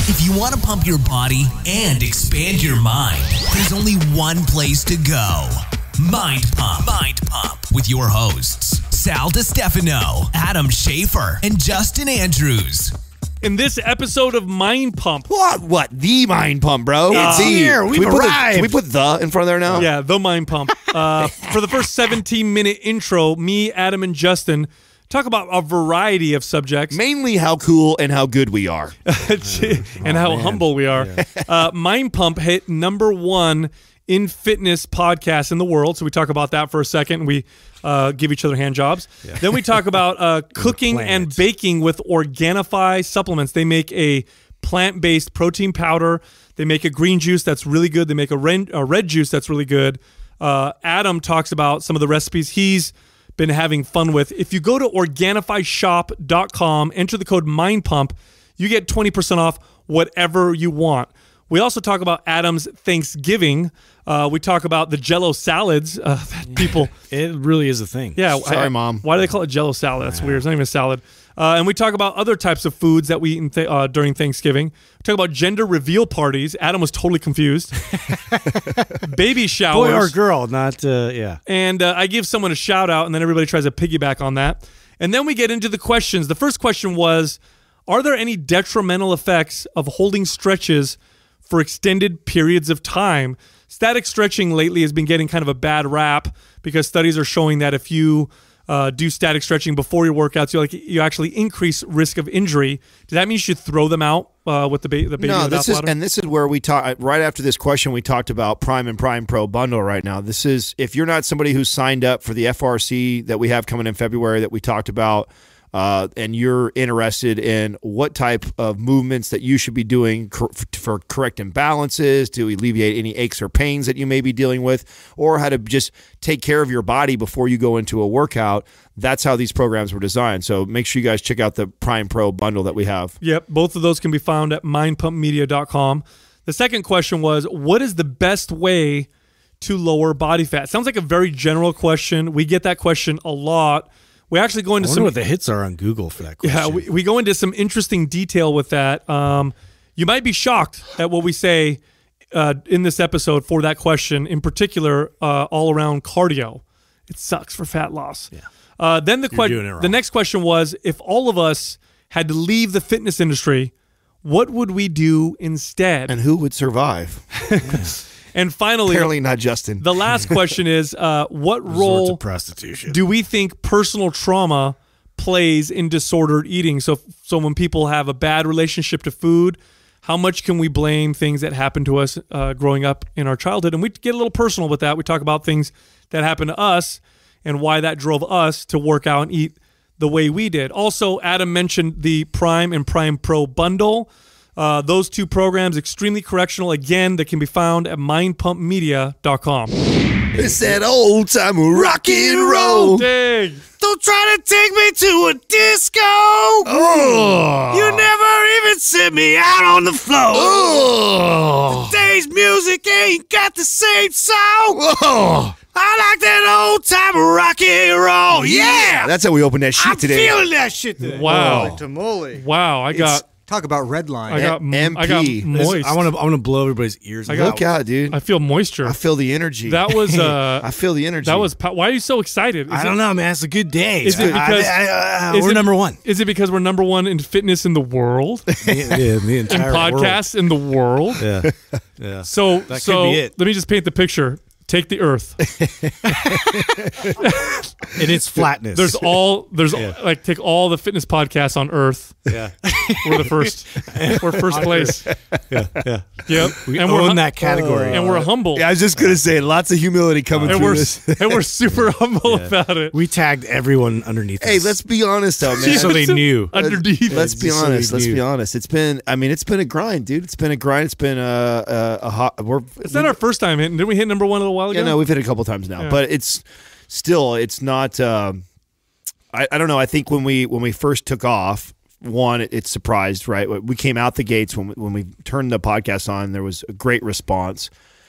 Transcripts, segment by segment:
If you want to pump your body and expand your mind, there's only one place to go. Mind Pump. Mind Pump with your hosts, Sal DiStefano, Adam Schafer, and Justin Andrews. In this episode of Mind Pump. What? The Mind Pump, bro. It's here. We've arrived. Can we put the in front of there now? Yeah, the Mind Pump. For the first 17-minute intro, me, Adam, and Justin talk about a variety of subjects. Mainly how cool and how good we are. And how humble we are. Yeah. Mind Pump hit #1 in fitness podcast in the world. So we talk about that for a second. We give each other hand jobs. Yeah. Then we talk about cooking and baking with Organifi supplements. They make a plant-based protein powder. They make a green juice that's really good. They make a red juice that's really good. Adam talks about some of the recipes he's been having fun with. If you go to OrganifiShop.com, enter the code MindPump, you get 20% off whatever you want. We also talk about Adam's Thanksgiving. We talk about the Jell-O salads that people... It really is a thing. Yeah. Sorry, Mom. Why do they call it Jell-O salad? That's weird. It's not even a salad. And we talk about other types of foods that we eat during Thanksgiving. We talk about gender reveal parties. Adam was totally confused. Baby showers. Boy or girl, not, yeah. And I give someone a shout out, and then everybody tries to piggyback on that. And then we get into the questions. The first question was, are there any detrimental effects of holding stretches for extended periods of time? Static stretching lately has been getting kind of a bad rap because studies are showing that if you do static stretching before your workouts, you actually increase risk of injury. Does that mean you should throw them out with the baby? No, this is where we talk. Right after this question, we talked about Prime and Prime Pro bundle. Right now, this is if you're not somebody who's signed up for the FRC that we have coming in February that we talked about. And you're interested in what type of movements that you should be doing for correct imbalances, to alleviate any aches or pains that you may be dealing with, or how to just take care of your body before you go into a workout, that's how these programs were designed. So make sure you guys check out the Prime Pro bundle that we have. Yep, both of those can be found at mindpumpmedia.com. The second question was, what is the best way to lower body fat? Sounds like a very general question. We get that question a lot. We actually go into I wonder what the hits are on Google for that question. Yeah, we go into some interesting detail with that. You might be shocked at what we say in this episode for that question, in particular, all around cardio. It sucks for fat loss. Yeah. Then the next question was, if all of us had to leave the fitness industry, what would we do instead? And who would survive? And finally, apparently not Justin. The last question is, what role prostitution do we think personal trauma plays in disordered eating? So when people have a bad relationship to food, how much can we blame things that happened to us growing up in our childhood? And we get a little personal with that. We talk about things that happened to us and why that drove us to work out and eat the way we did. Also, Adam mentioned the Prime and Prime Pro bundle. Those two programs, extremely correctional, again, that can be found at mindpumpmedia.com. It's that old time rock and roll. Dang. Don't try to take me to a disco. Oh. You never even sent me out on the floor. Oh. Today's music ain't got the same sound. Oh. I like that old time rock and roll. Yeah. That's how we opened that shit I'm today. feeling that shit today. Wow. Holy tamale. Wow, Talk about red line. I got MP. moist. I want to blow everybody's ears. Look out, dude. I feel moisture. I feel the energy. That was I feel the energy. That was why are you so excited? I don't know, man. It's a good day. Is it because we're number one? Is it because we're number one in fitness in the world? Yeah, the in entire podcasts in the world? Yeah. Yeah. So that could be it. Let me just paint the picture. Take the Earth. In its flatness. Take all the fitness podcasts on Earth. Yeah. We're the first. We're first place. Yeah. Yeah. Yep. We own that category. And we're humble. Yeah, I was just gonna say lots of humility coming through this. And we're super humble about it. We tagged everyone underneath us. Hey, let's be honest though, man. So they knew. Underneath. Let's be honest. Let's be honest. It's been a grind, dude. It's been a grind. It's been a hot. It's not our first time hitting. Didn't we hit number one a little while ago? Yeah, no, we've hit it a couple times now, but it's not. I don't know. I think when we first took off, it surprised, right? We came out the gates when we turned the podcast on. There was a great response.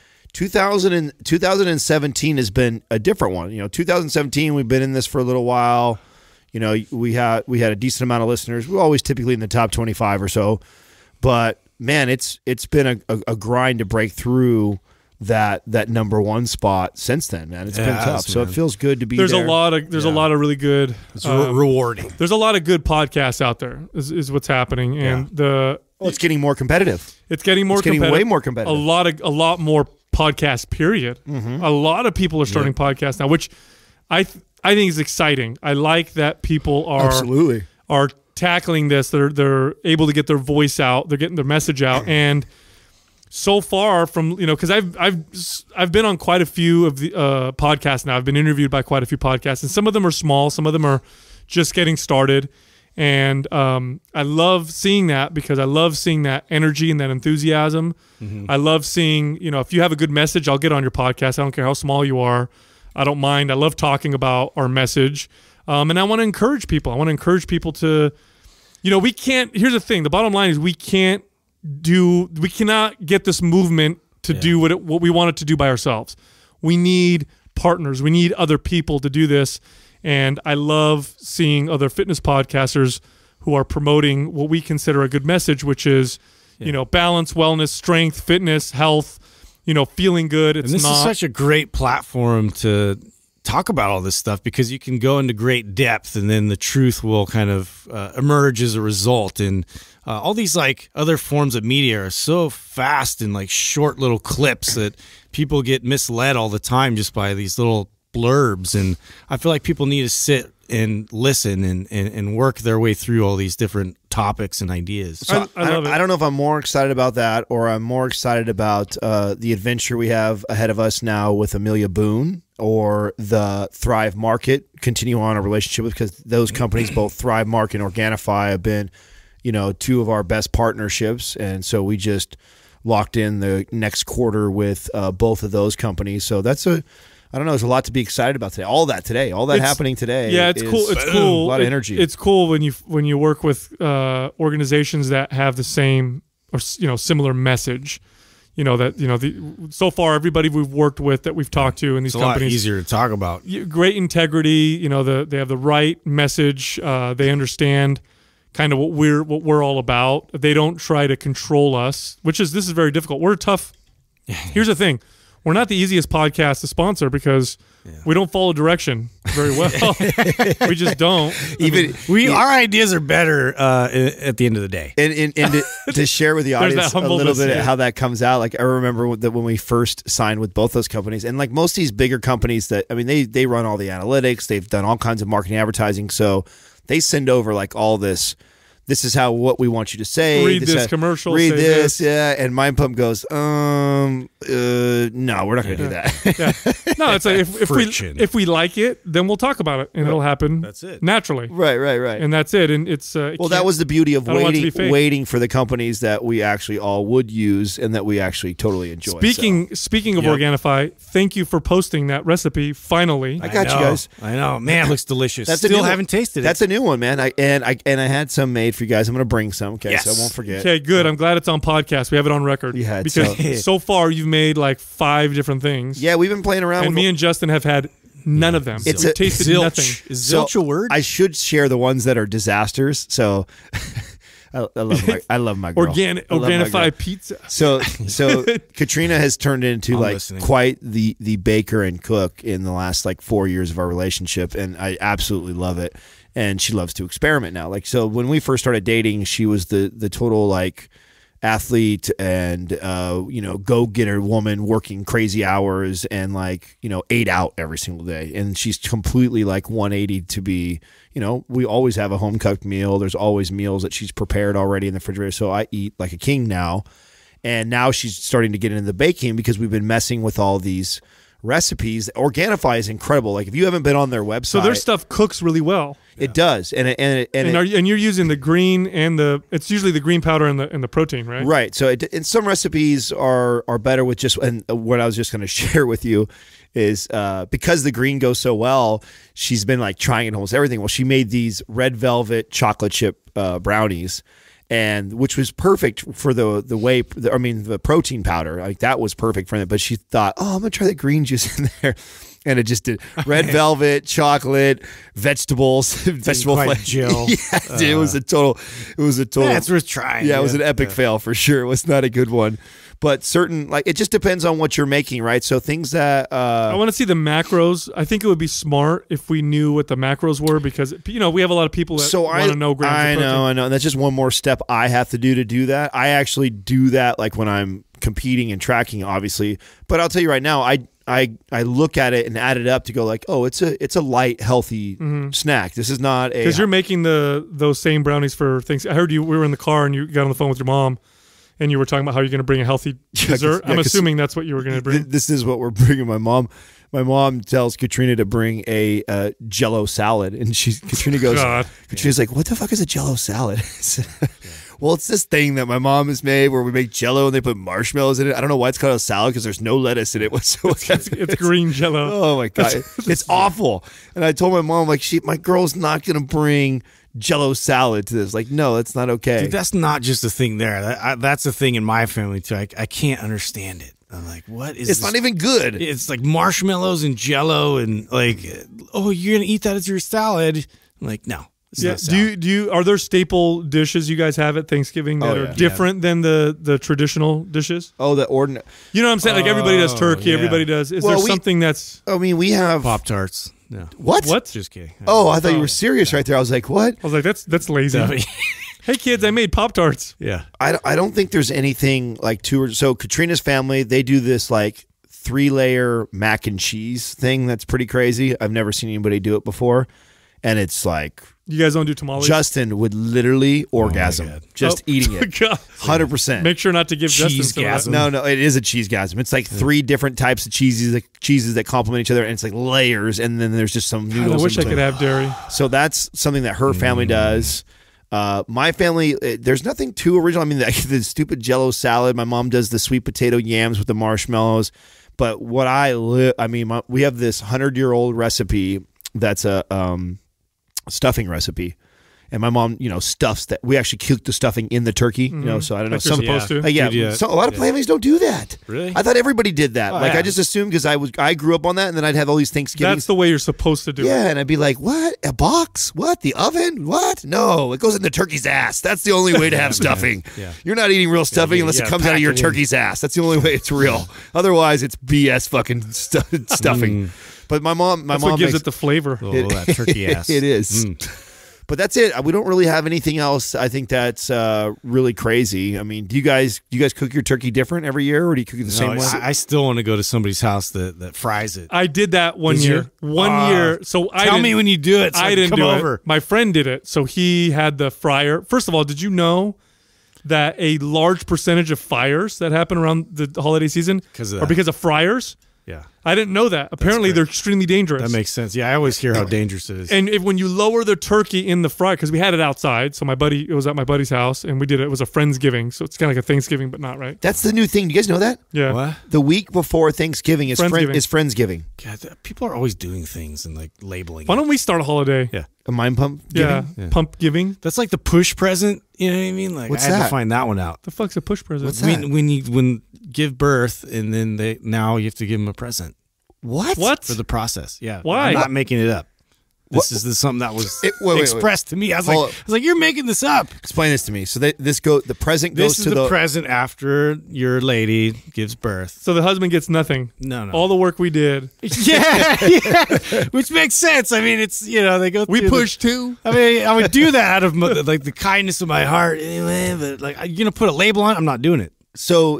2017 has been a different one. 2017, we've been in this for a little while. We had a decent amount of listeners. We're always typically in the top 25 or so, but man, it's been a grind to break through that number one spot since then, man. It's been tough. So it feels good to be there. A lot of really good. It's rewarding. There's a lot of good podcasts out there. Is what's happening, and it's getting more competitive. It's getting way more competitive. A lot more podcasts. Period. Mm-hmm. A lot of people are starting podcasts now, which I think is exciting. I like that people are tackling this. They're able to get their voice out. They're getting their message out, and so far from because I've been on quite a few of the podcasts now. I've been interviewed by quite a few podcasts, and some of them are small, some of them are just getting started, and I love seeing that because I love seeing that energy and that enthusiasm. Mm-hmm. I love seeing if you have a good message, I'll get on your podcast. I don't care how small you are. I don't mind. I love talking about our message, and I want to encourage people. I want to encourage people to, we can't. Here's the thing: the bottom line is we cannot get this movement to do what we want it to do by ourselves. We need partners. We need other people to do this. And I love seeing other fitness podcasters who are promoting what we consider a good message, which is, balance, wellness, strength, fitness, health, feeling good. This is such a great platform to talk about all this stuff because you can go into great depth and then the truth will kind of emerge as a result. And all these other forms of media are so fast and short little clips that people get misled all the time just by these little blurbs. And I feel like people need to sit and listen and work their way through all these different topics and ideas. So I don't know if I'm more excited about that or I'm more excited about the adventure we have ahead of us now with Amelia Boone or the Thrive Market, continue on a relationship with, because those companies, both Thrive Market and Organifi, have been, two of our best partnerships. And so we just locked in the next quarter with both of those companies. So that's I don't know. There's a lot to be excited about today. All that happening today. Yeah, it's cool. It's cool. A lot of energy. It's cool when you work with organizations that have the same or similar message. So far everybody we've worked with that we've talked to in these companies, a lot easier to talk about. Great integrity. They have the right message. They understand kind of what we're all about. They don't try to control us, this is very difficult. We're tough. Here's the thing. We're not the easiest podcast to sponsor because we don't follow direction very well. We just don't. Our ideas are better at the end of the day. And to share with the audience a little bit of how that comes out. I remember that when we first signed with both those companies, and most of these bigger companies they run all the analytics, they've done all kinds of marketing, advertising, so they send over all this. This is what we want you to say. Read this commercial. Read this, yeah. And Mind Pump goes, no, we're not going to do that. Yeah. No, it's if we like it, then we'll talk about it, and it'll happen. That's it. Naturally. Right. And that's it. And it's that was the beauty of waiting for the companies that we actually all would use and that we actually totally enjoy. Speaking of Organifi, thank you for posting that recipe. Finally, I got you guys. I know, man, it looks delicious. Still haven't tasted it. That's a new one, man. I had some made for you guys. I'm going to bring some, okay? Yes. So I won't forget. Okay, good. I'm glad it's on podcast. We have it on record. Yeah, because so far you've made 5 different things. Yeah, we've been playing around and with me and Justin have had none of them. We've tasted zilch. Nothing. Is zilch a word? I should share the ones that are disasters. So I love my girl. Organifi pizza. So Katrina has turned into quite the baker and cook in the last 4 years of our relationship, and I absolutely love it. And she loves to experiment now. So when we first started dating, she was the total athlete and go-getter woman working crazy hours and ate out every single day. And she's completely 180 to be, we always have a home-cooked meal. There's always meals that she's prepared already in the refrigerator. So I eat like a king now. And now she's starting to get into the baking because we've been messing with all these recipes. Organifi is incredible. If you haven't been on their website, so their stuff cooks really well. It does, and you're using the green and it's usually the green powder and the protein, right? Right. So and some recipes are better with just, and what I was just going to share with you is because the green goes so well, she's been trying almost everything. Well, she made these red velvet chocolate chip brownies, and which was perfect for the protein powder. That was perfect for it. But she thought, I'm gonna try the green juice in there. And it just did red velvet, chocolate, vegetables, vegetable quite flavor. gel. Yeah, dude, it was a total. Yeah, it's worth trying. Yeah, it was an epic fail for sure. It was not a good one. But certain, like, it just depends on what you're making, right? So things that I want to see the macros. I think it would be smart if we knew what the macros were, because we have a lot of people that want to know grams of protein. I know. And that's just one more step I have to do that. I actually do that like when I'm competing and tracking, obviously. But I'll tell you right now, I look at it and add it up to go like, oh, it's a light, healthy snack. This is not a, because you're making those same brownies for things. I heard we were in the car and you got on the phone with your mom, and you were talking about how you're going to bring a healthy dessert. I'm assuming that's what you were going to bring. This is what we're bringing. My mom tells Katrina to bring a Jell-O salad, and Katrina goes, Katrina's like, what the fuck is a Jell-O salad? Well, it's this thing that my mom has made where we make Jell-O and they put marshmallows in it. I don't know why it's called a salad because there's no lettuce in it whatsoever. It's green Jell-O. Oh my God, it's awful. And I told my mom, like, my girl's not going to bring Jell-O salad to this. Like, no, that's not okay. Dude, that's not just a thing there. That's a thing in my family too. I can't understand it. I'm like, what is It's this? not even good. It's like marshmallows and Jell-O and like, oh, you're gonna eat that as your salad? I'm like, no. Yeah. Are there staple dishes you guys have at Thanksgiving that are different than the traditional dishes? Oh, the ordinary. You know what I'm saying? Like everybody does turkey, yeah. everybody does. Is there something that's? I mean, we have Pop-Tarts. No. What? Just kidding. Oh, I thought you were serious right there. I was like, what? I was like, that's lazy. Hey kids, I made Pop-Tarts. Yeah. I don't think there's anything like so Katrina's family, they do this like 3-layer mac and cheese thing that's pretty crazy. I've never seen anybody do it before. And it's like, you guys don't do tamales? Justin would literally orgasm just eating it. 100%. Make sure not to give Cheesegasm. No, it is a cheesegasm. It's like 3 different types of cheeses that complement each other, and it's like layers, and then there's just some noodles. I wish I could have dairy. So that's something that her family does. My family, there's nothing too original. I mean, the stupid Jell-O salad. My mom does the sweet potato yams with the marshmallows. But what we have this 100-year-old recipe that's a stuffing recipe. And my mom, stuffs that. We actually cook the stuffing in the turkey, so I don't know. Like you're supposed to. So a lot of families don't do that. Really? I thought everybody did that. Oh, I just assumed because I grew up on that, and then I'd have all these Thanksgivings. That's the way you're supposed to do it. Yeah, and I'd be like, what? A box? What? The oven? What? No, it goes in the turkey's ass. That's the only way to have stuffing. Yeah. You're not eating real stuffing unless it comes out of your turkey's ass. That's the only way it's real. Otherwise, it's BS fucking stuffing. But my mom what gives it the flavor. Oh, that turkey ass. It is. But that's it. We don't really have anything else. I think that's really crazy. I mean, do you guys cook your turkey different every year, or do you cook it the same way? I still want to go to somebody's house that fries it. I did that one year. One year. So tell me when you do it. So I didn't come do over. it. My friend did it. So he had the fryer. First of all, did you know that a large percentage of fires that happen around the holiday season are because of fryers? Yeah. I didn't know that. Apparently, they're extremely dangerous. That makes sense. Yeah, I always hear how dangerous it is. And when you lower the turkey in the fryer, because we had it outside, so it was at my buddy's house, and we did it. It was a Friendsgiving, so it's kind of like a Thanksgiving, but not, right? That's the new thing. Do you guys know that? Yeah. What? The week before Thanksgiving is Friendsgiving. God, people are always doing things and like labeling. Why don't we start a holiday? Yeah. A mind pump Yeah. giving? Pump giving. That's like the push present. You know what I mean? Like What's I had that? to find that one out. The fuck's a push present? What's that? When you give birth and then now you have to give them a present What? for the process. Yeah. Why? I'm not making it up. This is something that was expressed to me. I was like, you're making this up. Explain this to me. So the present goes This is to the present after your lady gives birth. So the husband gets nothing. No. All the work we did. Yeah, which makes sense. I mean, it's they go. We pushed too. I mean, I would do that out of like the kindness of my heart anyway. But like, you're gonna put a label on it. I'm not doing it. So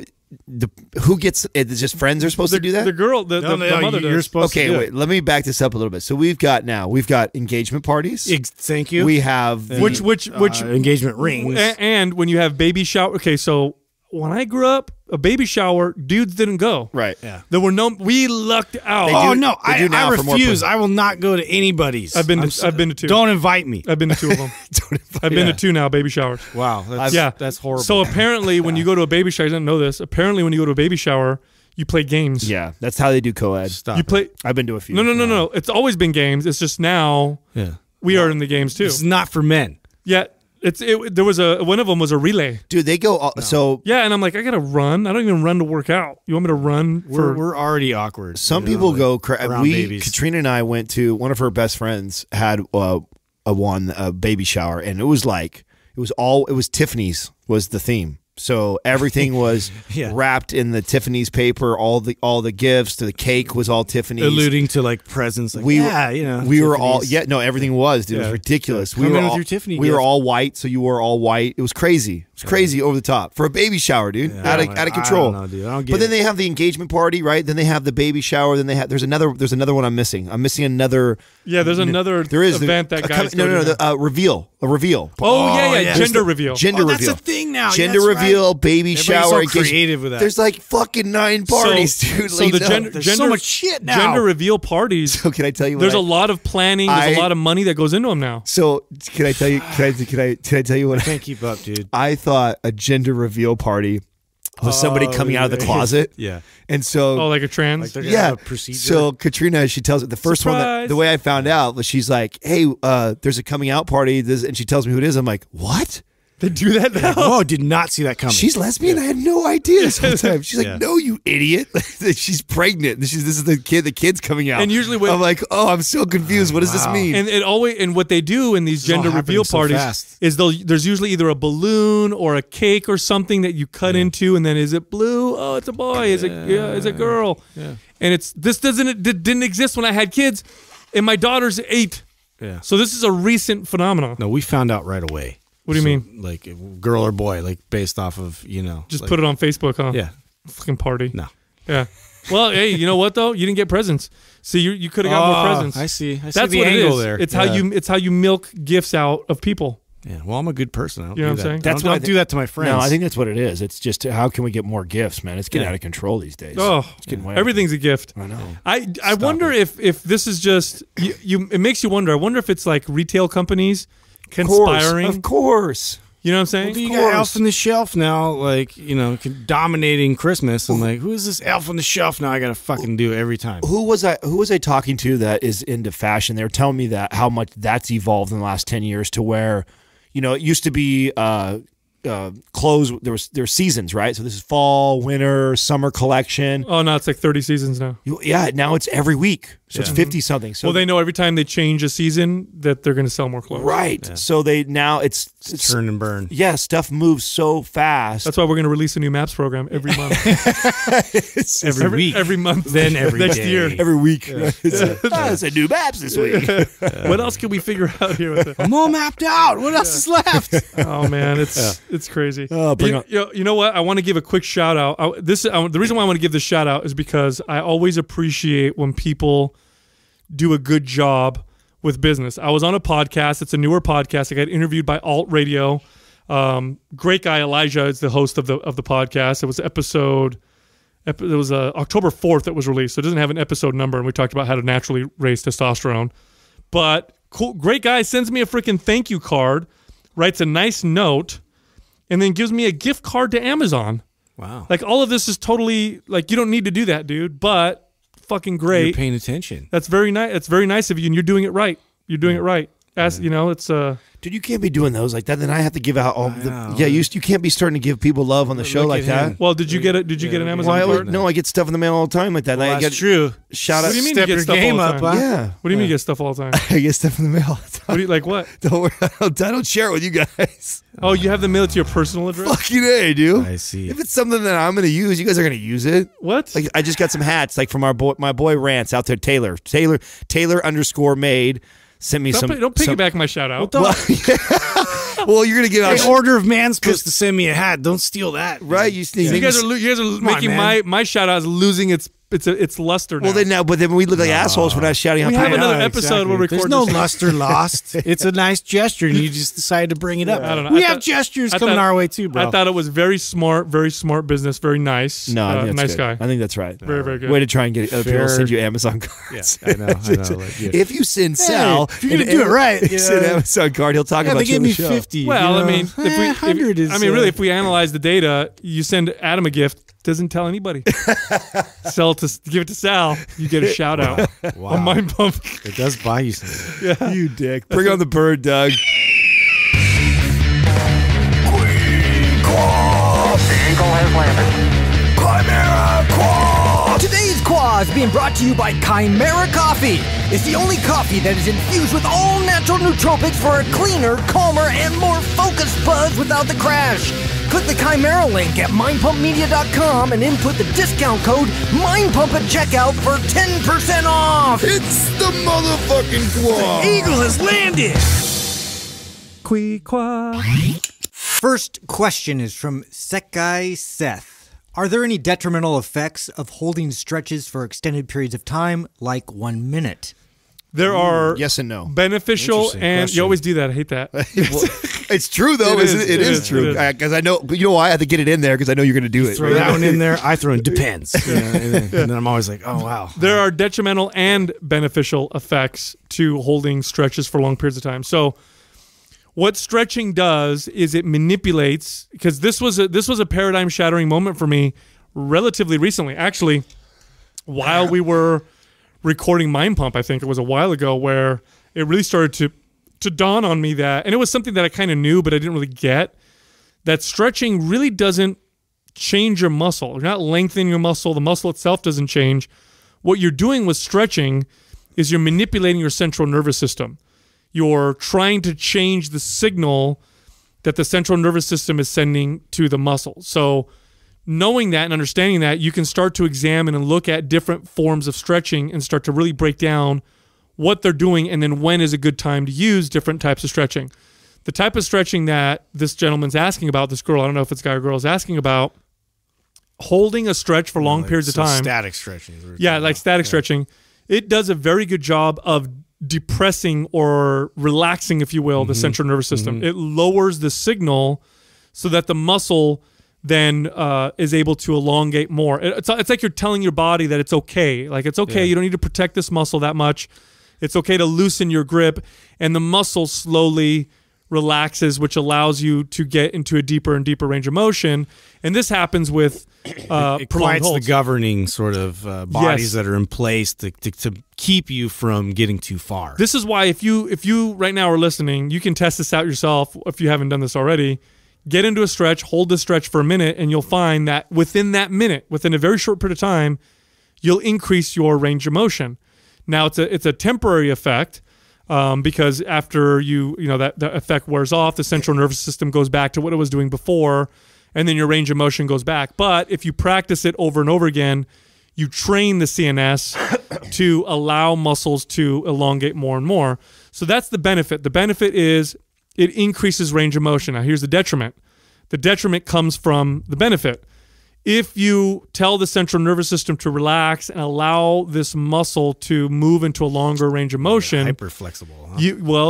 who gets it? It's just friends are supposed to do that? The girl, the mother you're does. supposed to Okay, do wait. Let me back this up a little bit. So we've got engagement parties. Thank you. We have Which engagement rings. and when you have baby shower. Okay, so when I grew up, a baby shower, dudes didn't go. right. Yeah. There were we lucked out. Oh no, they do now I for more refuse. places. I will not go to anybody's. I've been to 2. Don't invite me. I've been to 2 of them. I've been to 2 now, baby showers. Wow. That's horrible. So apparently, when you go to a baby shower, I didn't know this. Apparently, when you go to a baby shower, you play games. Yeah, that's how they do co-ed. Stop. You play. I've been to a few. No. It's always been games. It's just now Yeah. we are in the games too. It's not for men. Yeah. There was one of them was a relay. Dude, they go so. Yeah, and I'm like, I gotta run. I don't even run to work out. You want me to run? We're already awkward. Some people go. around babies. Katrina and I went to one of her best friends had a baby shower, and it was Tiffany's was the theme. So everything was wrapped in the Tiffany's paper. All the gifts, the cake was all Tiffany's, alluding to like presents. Like, we Tiffany's. were all everything was. Dude, it was ridiculous. Come in with your Tiffany We gift. were all white, so you wore all white. It was crazy. It was crazy over the top for a baby shower, dude. Out of control. I don't know, dude. I don't get But then it. they have the engagement party, right? Then they have the baby shower. Then they have there's another one I'm missing. I'm missing another. Yeah, there's another event that guys go to. The reveal. A reveal. Yeah. Gender reveal. Gender Oh, reveal. that's a thing now. Gender That's reveal, right. baby Everybody's shower. so engagement- creative with that. There's like fucking 9 parties, dude. So the gender There's so much shit now. Gender reveal parties. So can I tell you? There's a lot of planning. There's a lot of money that goes into them now. So can I tell you? Can I tell you what? Can't keep up, dude. I thought a gender reveal party was somebody coming out of the closet. Yeah. And so, Like a trans. Like they're gonna have a procedure. So Katrina, she tells the first one. Surprise. The way I found out was she's like, "Hey, there's a coming out party," and she tells me who it is. I'm like, "What? They do that now. Oh, did not see that coming. She's lesbian? I had no idea." Sometimes she's like, Yeah. "No, you idiot! She's pregnant. This is the kid. The kid's coming out." And usually when- I'm like, "Oh, I'm so confused. What does this mean?" And what they do in these It's all gender reveal happening so parties fast. is there's usually either a balloon or a cake or something that you cut into, and then is it blue? Oh, it's a boy. Is it girl? Yeah. And didn't exist when I had kids, and my daughter's 8. Yeah. So this is a recent phenomenon. No, we found out right away. What do you mean? Like girl or boy, like based off of Just like, put it on Facebook, huh? Yeah. Fucking party. No. Yeah. Well, hey, you know what though? You didn't get presents. See, you could have got more presents. I see. I see That's the what angle it is. there. It's how you milk gifts out of people. Yeah. Well, I'm a good person. I don't You know do what I'm that. saying? That's I what I don't thi- do that to my friends. No, I think that's what it is. It's just how can we get more gifts, man? It's getting out of control these days. Oh, it's getting way everything's a gift. I know. I wonder if this is just you. It makes you wonder. I wonder if it's like retail companies conspiring. Of course. You know what I'm saying? You got Elf on the Shelf now, like, dominating Christmas. I'm like, who is this Elf on the Shelf now? I got to fucking do every time. Who was I talking to that is into fashion? They were telling me that how much that's evolved in the last 10 years to where, it used to be clothes. There's seasons, right? So this is fall, winter, summer collection. Oh no, it's like 30 seasons now. Yeah, now it's every week. So it's 50 something. So Well, they know every time they change a season that they're going to sell more clothes. right. So now it's Turn and burn. yeah, stuff moves so fast. That's why we're going to release a new maps program every month. Every week. Every month. Then every next day. year. every week. It's a new maps this week. What else can we figure out here with it? I'm all mapped out. What else is left? Oh man, it's crazy. bring on- You know what? I want to give a quick shout out. The reason why I want to give this shout out is because I always appreciate when people do a good job with business. I was on a podcast. It's a newer podcast. I got interviewed by Alt Radio. Great guy Elijah is the host of the podcast. It was October 4th that was released, so it doesn't have an episode number. And we talked about how to naturally raise testosterone. But cool, great guy sends me a freaking thank you card, writes a nice note, and then gives me a gift card to Amazon. Wow. Like all of this is totally like you don't need to do that, dude. But fucking You're great. paying attention. That's very nice. It's very nice of you, and you're doing it right. You're doing it right. It's Dude, you can't be doing those like that. Then I have to give out all know. the. Yeah, you can't be starting to give people love on the show Look like at that. him. Well, did you get it? Did you get an Amazon Well, card? no, I get stuff in the mail all the time like that. Well, I get that's true. shout What out. do you mean Step you get your stuff game all the up, time? huh? Yeah, What do you mean you get stuff all the time? I get stuff in the mail. What do you like? What? Don't worry, I don't share it with you guys. Oh, you have the mail to your personal address? Fucking A, dude. I see. If it's something that I'm going to use, you guys are going to use it. What? Like I just got some hats, like from my boy Rance out there, Taylor _made sent me some. Don't piggyback my shout out. Well, you're going to give out. Hey, Order of Man's supposed to send me a hat. Don't steal that. Right, you You guys are making man. my shout out is losing its luster now. Well, then we look like assholes when I was shouting out. We have Taylor. another episode we'll record There's no this. luster lost. It's a nice gesture, and you just decided to bring it up. I don't know. We I have thought- gestures I coming thought- our way too, bro. I thought it was very smart business, very nice. No, I think that's nice good. guy. I think that's right. Very, very good. Way to try and get other people to Fair. send you Amazon cards. I know. Like, yeah. If you send Sal, if you're gonna do it right, you send Amazon card, he'll talk Yeah, about they you gave on the me show. 50. Well, you I know? mean, if 100 is. really, if we analyze the data, you send Adam a gift, doesn't tell anybody. Give it to Sal, you get a shout out. Wow. On Mind Pump. It does buy you something. You dick. Bring on the bird, Doug. Quad! The Eagle has landed. Chimera Quad! Today's Quad is being brought to you by Chimera Coffee. It's the only coffee that is infused with all natural nootropics for a cleaner, calmer, and more focused buzz without the crash. Click the Chimera link at mindpumpmedia.com and input the discount code MINDPUMP at checkout for 10% off. It's the motherfucking Quad! Eagle has landed. First question is from Sekai Seth. Are there any detrimental effects of holding stretches for extended periods of time, like 1 minute? There are yes and no. Beneficial, and you always do that. I hate that. It's true though. It is true because I know. You know why I had to get it in there because I know you're going to do it. Throw that one in there. I throw in depends, and then I'm always like, oh wow. There are detrimental and beneficial effects to holding stretches for long periods of time. So, what stretching does is it manipulates. Because this was a paradigm shattering moment for me, relatively recently. Actually, while we were recording Mind Pump, I think it was a while ago, where it really started to dawn on me that, and it was something that I kind of knew, but I didn't really get, that stretching really doesn't change your muscle. You're not lengthening your muscle. The muscle itself doesn't change. What you're doing with stretching is you're manipulating your central nervous system. You're trying to change the signal that the central nervous system is sending to the muscle. So knowing that and understanding that, you can start to examine and look at different forms of stretching and start to really break down what they're doing and then when is a good time to use different types of stretching. The type of stretching that this gentleman's asking about, this girl, I don't know if it's guy or girl, is asking about, holding a stretch for long periods of time. Static stretching. Yeah, like static stretching. It does a very good job of depressing or relaxing, if you will, the central nervous system. It lowers the signal so that the muscle then is able to elongate more. It's like you're telling your body that it's okay. Like, it's okay. You don't need to protect this muscle that much. It's okay to loosen your grip. And the muscle slowly relaxes, which allows you to get into a deeper and deeper range of motion. And this happens with it quiets the governing sort of bodies that are in place to keep you from getting too far. This is why if you right now are listening, you can test this out yourself if you haven't done this already. Get into a stretch, hold the stretch for a minute, and you'll find that within that minute, within a very short period of time, you'll increase your range of motion. Now, it's a temporary effect because after that effect wears off, the central nervous system goes back to what it was doing before, and then your range of motion goes back. But if you practice it over and over again, you train the CNS to allow muscles to elongate more and more. So that's the benefit. The benefit is it increases range of motion. Now, here's the detriment. The detriment comes from the benefit. If you tell the central nervous system to relax and allow this muscle to move into a longer range of motion, hyper flexible. Huh?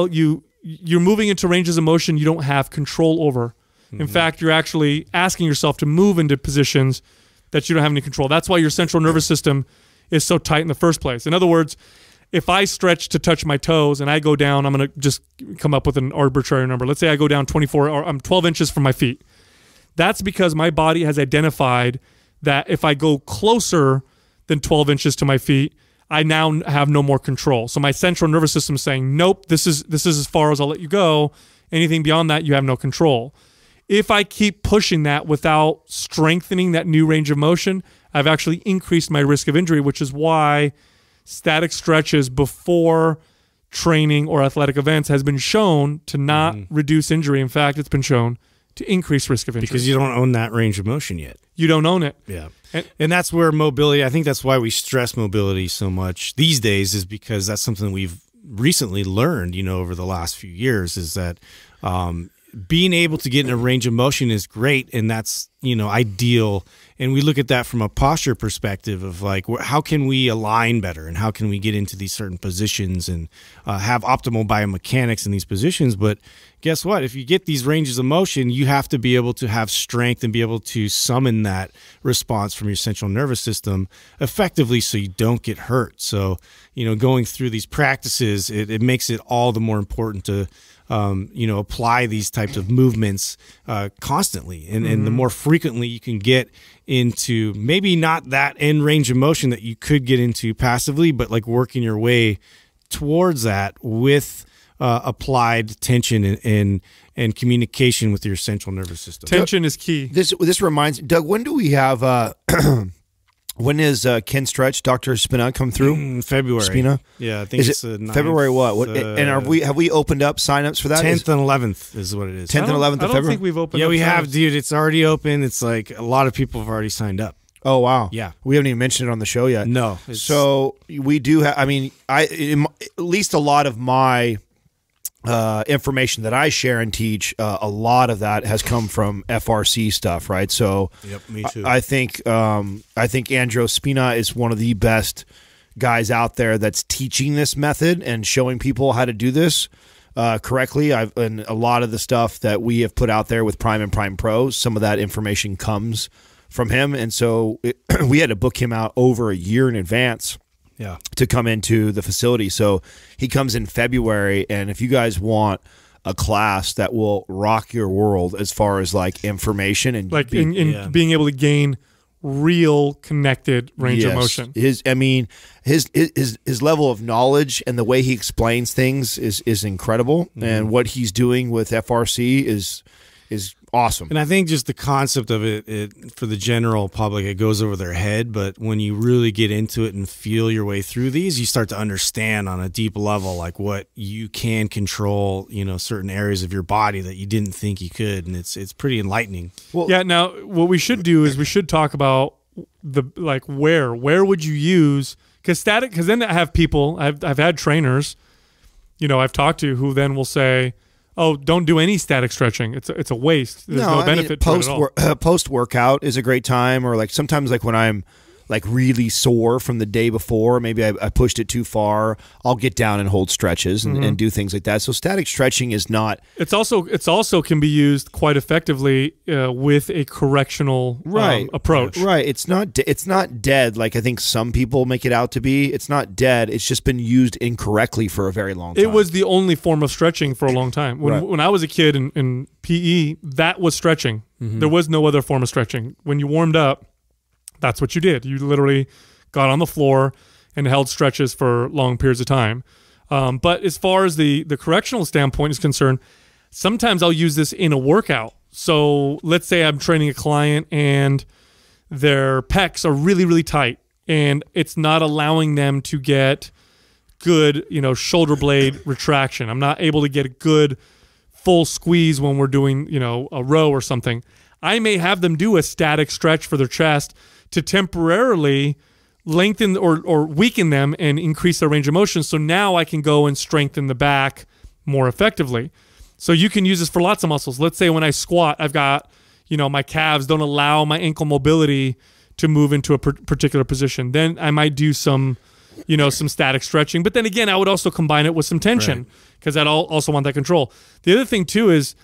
You're moving into ranges of motion you don't have control over. In fact, you're actually asking yourself to move into positions that you don't have any control. That's why your central nervous system is so tight in the first place. In other words, if I stretch to touch my toes and I go down, I'm going to just come up with an arbitrary number. Let's say I go down 12 inches from my feet. That's because my body has identified that if I go closer than 12 inches to my feet, I now have no more control. So my central nervous system is saying, nope, this is as far as I'll let you go. Anything beyond that, you have no control. If I keep pushing that without strengthening that new range of motion, I've actually increased my risk of injury, which is why static stretches before training or athletic events has been shown to not reduce injury. In fact, it's been shown to increase risk of injury. Because you don't own that range of motion yet. You don't own it. Yeah. And that's where mobility, I think that's why we stress mobility so much these days, is because that's something we've recently learned, over the last few years, is that being able to get in a range of motion is great, and that's, ideal. And we look at that from a posture perspective of like, how can we align better and how can we get into these certain positions and have optimal biomechanics in these positions. But guess what? If you get these ranges of motion, you have to be able to have strength and be able to summon that response from your central nervous system effectively so you don't get hurt. So, going through these practices, it makes it all the more important to apply these types of movements constantly. And the more frequently you can get into maybe not that end range of motion that you could get into passively, but like working your way towards that with applied tension and and communication with your central nervous system. Tension is key. This reminds Doug. When do we have? When is Ken Stretch, Dr. Spina come through? February. Spina? Yeah, I think is it's it the 9th, February. What? And have we opened up signups for that? 10th and 11th is what it is. 10th and 11th of I don't February. think we've opened. Yeah, up we have, signups. dude. It's already open. It's like a lot of people have already signed up. Oh wow. Yeah. We haven't even mentioned it on the show yet. No. it's- So we do have. I mean, at least a lot of my information that I share and teach, a lot of that has come from FRC stuff, right? So, Yep, me too. I think Andro Spina is one of the best guys out there that's teaching this method and showing people how to do this correctly. And a lot of the stuff that we have put out there with Prime and Prime Pro, some of that information comes from him, and so we had to book him out over a year in advance. Yeah. To come into the facility. So he comes in February, and if you guys want a class that will rock your world as far as like information and Like in being able to gain real connected range of motion. His level of knowledge and the way he explains things is incredible, and what he's doing with FRC is awesome. And I think just the concept of it for the general public, it goes over their head. But when you really get into it and feel your way through these, you start to understand on a deep level, like what you can control, certain areas of your body that you didn't think you could. And it's pretty enlightening. Well, yeah. Now, what we should do is we should talk about where would you use, because then I have people, I've had trainers, I've talked to who then will say, oh, don't do any static stretching. It's a waste. There's no benefit to it at all. Post workout is a great time, or like sometimes like when I'm like really sore from the day before, maybe I pushed it too far, I'll get down and hold stretches and do things like that. So static stretching is not. It's also can be used quite effectively with a correctional approach. Right. It's not dead like I think some people make it out to be. It's not dead. It's just been used incorrectly for a very long time. It was the only form of stretching for a long time. When I was a kid in PE, that was stretching. There was no other form of stretching. When you warmed up, that's what you did. You literally got on the floor and held stretches for long periods of time. But as far as the correctional standpoint is concerned, sometimes I'll use this in a workout. So let's say I'm training a client and their pecs are really, really tight, and it's not allowing them to get good, shoulder blade retraction. I'm not able to get a good full squeeze when we're doing, a row or something. I may have them do a static stretch for their chest to temporarily lengthen or weaken them and increase their range of motion. So now I can go and strengthen the back more effectively. So you can use this for lots of muscles. Let's say when I squat, I've got, my calves don't allow my ankle mobility to move into a particular position. Then I might do some static stretching. But then again, I would also combine it with some tension because I also want that control. The other thing too is,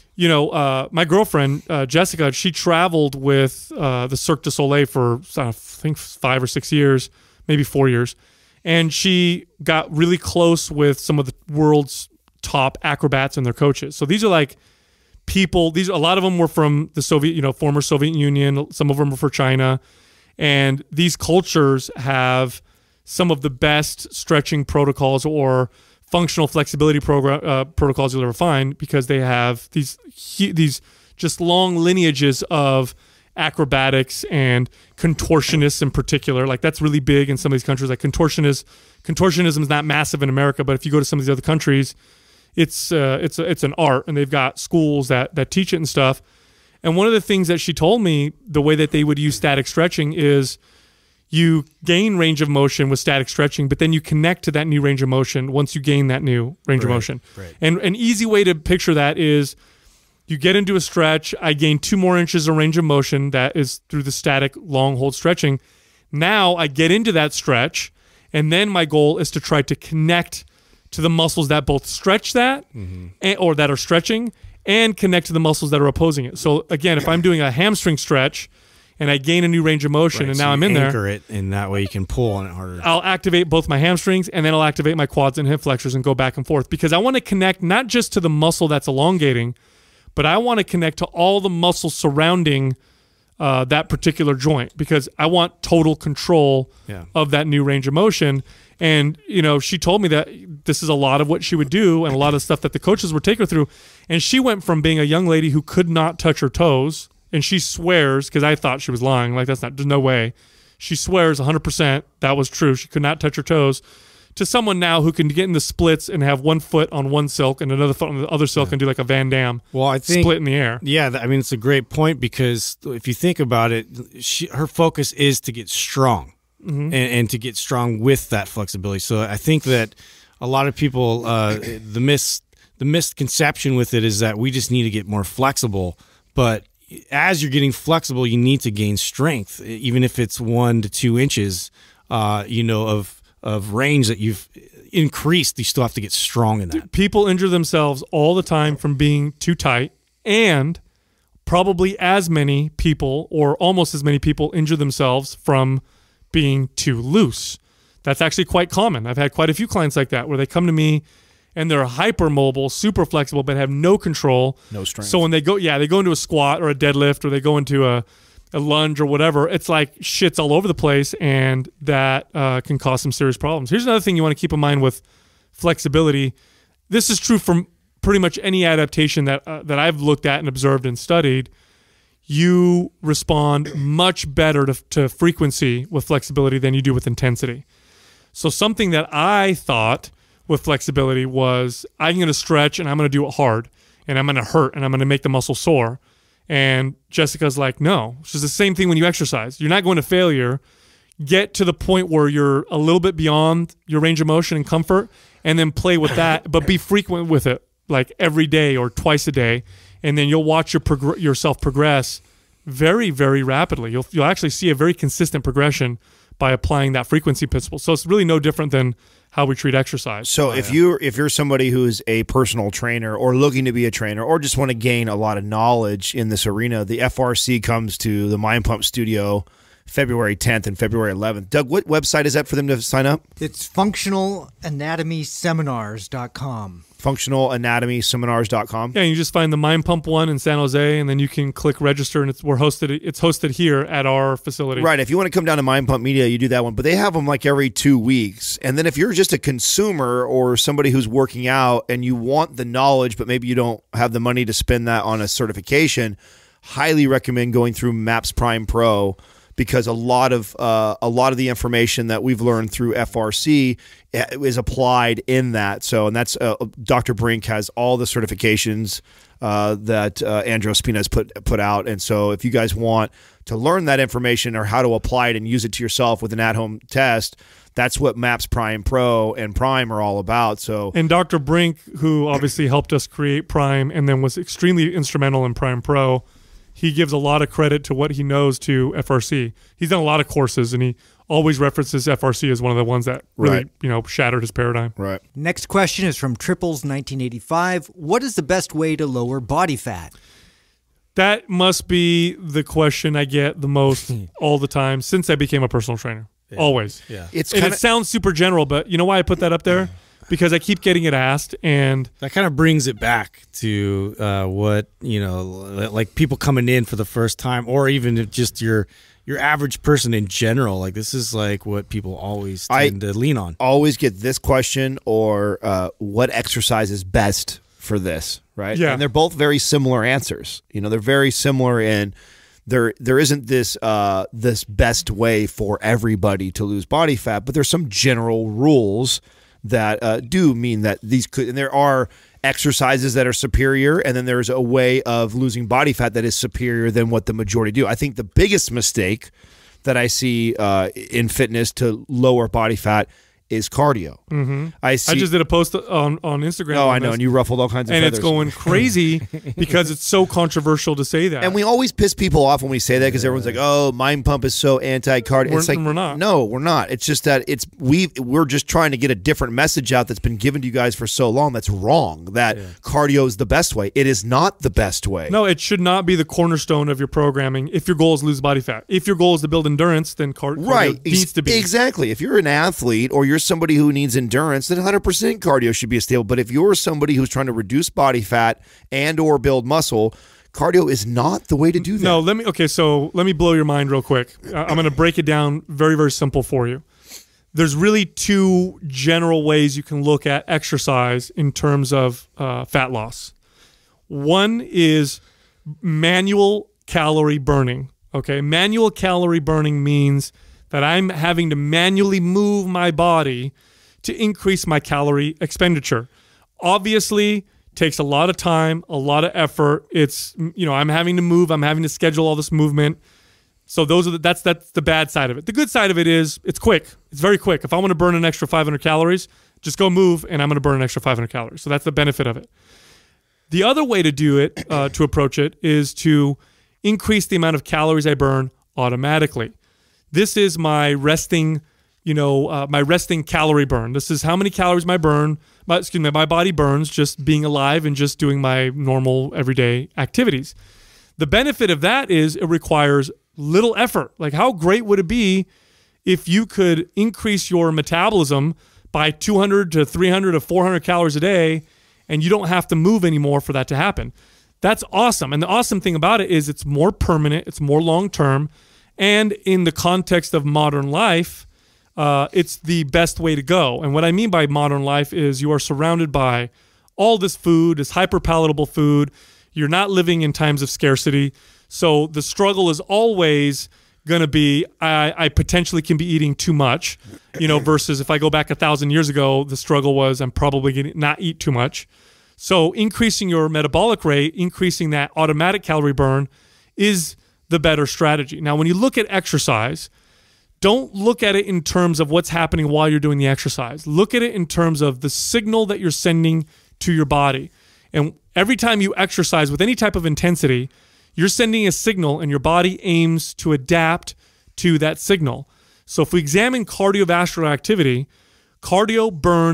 my girlfriend, Jessica, she traveled with the Cirque du Soleil for, I think, 5 or 6 years, maybe 4 years. And she got really close with some of the world's top acrobats and their coaches. So these are like people, a lot of them were from the Soviet, former Soviet Union. Some of them were for China. And these cultures have some of the best stretching protocols or functional flexibility protocols you'll ever find, because they have these just long lineages of acrobatics and contortionists in particular. Like that's really big in some of these countries. Like contortionism is not massive in America, but if you go to some of these other countries, it's an art, and they've got schools that teach it and stuff. And one of the things that she told me, the way that they would use static stretching is you gain range of motion with static stretching, but then you connect to that new range of motion once you gain that new range of motion. Right. And an easy way to picture that is you get into a stretch, I gain 2 more inches of range of motion, that is through the static long hold stretching. Now I get into that stretch, and then my goal is to try to connect to the muscles that both stretch that or that are stretching, and connect to the muscles that are opposing it. So again, if I'm doing a hamstring stretch, and I gain a new range of motion, and now I'm in there. Anchor it, and that way you can pull on it harder. I'll activate both my hamstrings, and then I'll activate my quads and hip flexors and go back and forth, because I want to connect not just to the muscle that's elongating, but I want to connect to all the muscles surrounding that particular joint because I want total control of that new range of motion. And, she told me that this is a lot of what she would do and a lot of stuff that the coaches would take her through. And she went from being a young lady who could not touch her toes, and she swears, because I thought she was lying, like there's no way. She swears 100% that was true. She could not touch her toes, to someone now who can get in the splits and have one foot on one silk and another foot on the other silk and do like a Van Damme split in the air. Yeah, I mean, it's a great point because if you think about it, her focus is to get strong. And to get strong with that flexibility. So I think that a lot of people, the misconception with it is that we just need to get more flexible. But as you're getting flexible, you need to gain strength, even if it's 1 to 2 inches, of range that you've increased. You still have to get strong in that. People injure themselves all the time from being too tight, and probably as many people, or almost as many people, injure themselves from being too loose. That's actually quite common. I've had quite a few clients like that where they come to me and they're hypermobile, super flexible, but have no control. No strength. So when they go into a squat or a deadlift or they go into a lunge or whatever, it's like shit's all over the place, and that can cause some serious problems. Here's another thing you want to keep in mind with flexibility. This is true from pretty much any adaptation that I've looked at and observed and studied. You respond much better to frequency with flexibility than you do with intensity. So something that I thought with flexibility was I'm going to stretch and I'm going to do it hard and I'm going to hurt and I'm going to make the muscle sore. And Jessica's like, no. It's just the same thing when you exercise. You're not going to failure. Get to the point where you're a little bit beyond your range of motion and comfort, and then play with that, but be frequent with it, like every day or twice a day. And then you'll watch yourself progress very, very rapidly. You'll actually see a very consistent progression by applying that frequency principle. So it's really no different than how we treat exercise. So if you're somebody who's a personal trainer or looking to be a trainer or just want to gain a lot of knowledge in this arena, the FRC comes to the Mind Pump Studio February 10th and February 11th. Doug, what website is that for them to sign up? It's functionalanatomyseminars.com. functionalanatomyseminars.com. Yeah, you just find the Mind Pump one in San Jose, and then you can click register, and it's hosted here at our facility. Right. If you want to come down to Mind Pump Media, you do that one. But they have them like every 2 weeks. And then if you're just a consumer or somebody who's working out and you want the knowledge, but maybe you don't have the money to spend that on a certification, highly recommend going through MAPS Prime Pro, because a lot of the information that we've learned through FRC is applied in that. So, and that's Dr. Brink has all the certifications that Andrew Spina has put out. And so, if you guys want to learn that information or how to apply it and use it to yourself with an at-home test, that's what MAPS Prime Pro and Prime are all about. So, and Dr. Brink, who obviously helped us create Prime and then was extremely instrumental in Prime Pro, he gives a lot of credit to what he knows to FRC. He's done a lot of courses, and he always references FRC as one of the ones that really, shattered his paradigm. Right. Next question is from Triples 1985. What is the best way to lower body fat? That must be the question I get the most all the time since I became a personal trainer. Yeah. Always. Yeah. It sounds super general, but you know why I put that up there? Because I keep getting it asked, and that kind of brings it back to what, like people coming in for the first time, or even just your average person in general. Like, this is like what people always tend to lean on. Always get this question, or what exercise is best for this, right? Yeah. And they're both very similar answers. They're very similar in there isn't this this best way for everybody to lose body fat, but there's some general rules that do mean that these could, and there are exercises that are superior, and then there's a way of losing body fat that is superior than what the majority do. I think the biggest mistake that I see in fitness to lower body fat is cardio. Mm-hmm. I just did a post on Instagram. Oh, I know, and you ruffled all kinds of feathers. And it's going crazy because it's so controversial to say that. And we always piss people off when we say that because everyone's like, "Oh, Mind Pump is so anti-cardio." It's like, we're not. No, we're not. It's just that we're just trying to get a different message out that's been given to you guys for so long. That's wrong. That cardio is the best way. It is not the best way. No, it should not be the cornerstone of your programming. If your goal is to lose body fat, if your goal is to build endurance, then cardio needs to be. Exactly. If you're an athlete or you're somebody who needs endurance, then 100% cardio should be a staple. But if you're somebody who's trying to reduce body fat and or build muscle, cardio is not the way to do that. No, let me blow your mind real quick. I'm going to break it down very, very simple for you. There's really two general ways you can look at exercise in terms of fat loss. One is manual calorie burning. Okay, manual calorie burning means that I'm having to manually move my body to increase my calorie expenditure. Obviously, takes a lot of time, a lot of effort. It's, I'm having to move, I'm having to schedule all this movement. So that's the bad side of it. The good side of it is it's quick. It's very quick. If I want to burn an extra 500 calories, just go move and I'm going to burn an extra 500 calories. So that's the benefit of it. The other way to do it, to approach it, is to increase the amount of calories I burn automatically. This is my resting, my resting calorie burn. This is how many calories my body burns just being alive and just doing my normal everyday activities. The benefit of that is it requires little effort. Like, how great would it be if you could increase your metabolism by 200 to 300 to 400 calories a day and you don't have to move anymore for that to happen? That's awesome. And the awesome thing about it is it's more permanent, it's more long-term, and in the context of modern life, it's the best way to go. And what I mean by modern life is you are surrounded by all this food, this hyper-palatable food. You're not living in times of scarcity. So the struggle is always going to be, I potentially can be eating too much, versus if I go back 1,000 years ago, the struggle was I'm probably going to not eat too much. So increasing your metabolic rate, increasing that automatic calorie burn is the better strategy. Now, when you look at exercise, don't look at it in terms of what's happening while you're doing the exercise. Look at it in terms of the signal that you're sending to your body. And every time you exercise with any type of intensity, you're sending a signal and your body aims to adapt to that signal. So if we examine cardiovascular activity, cardio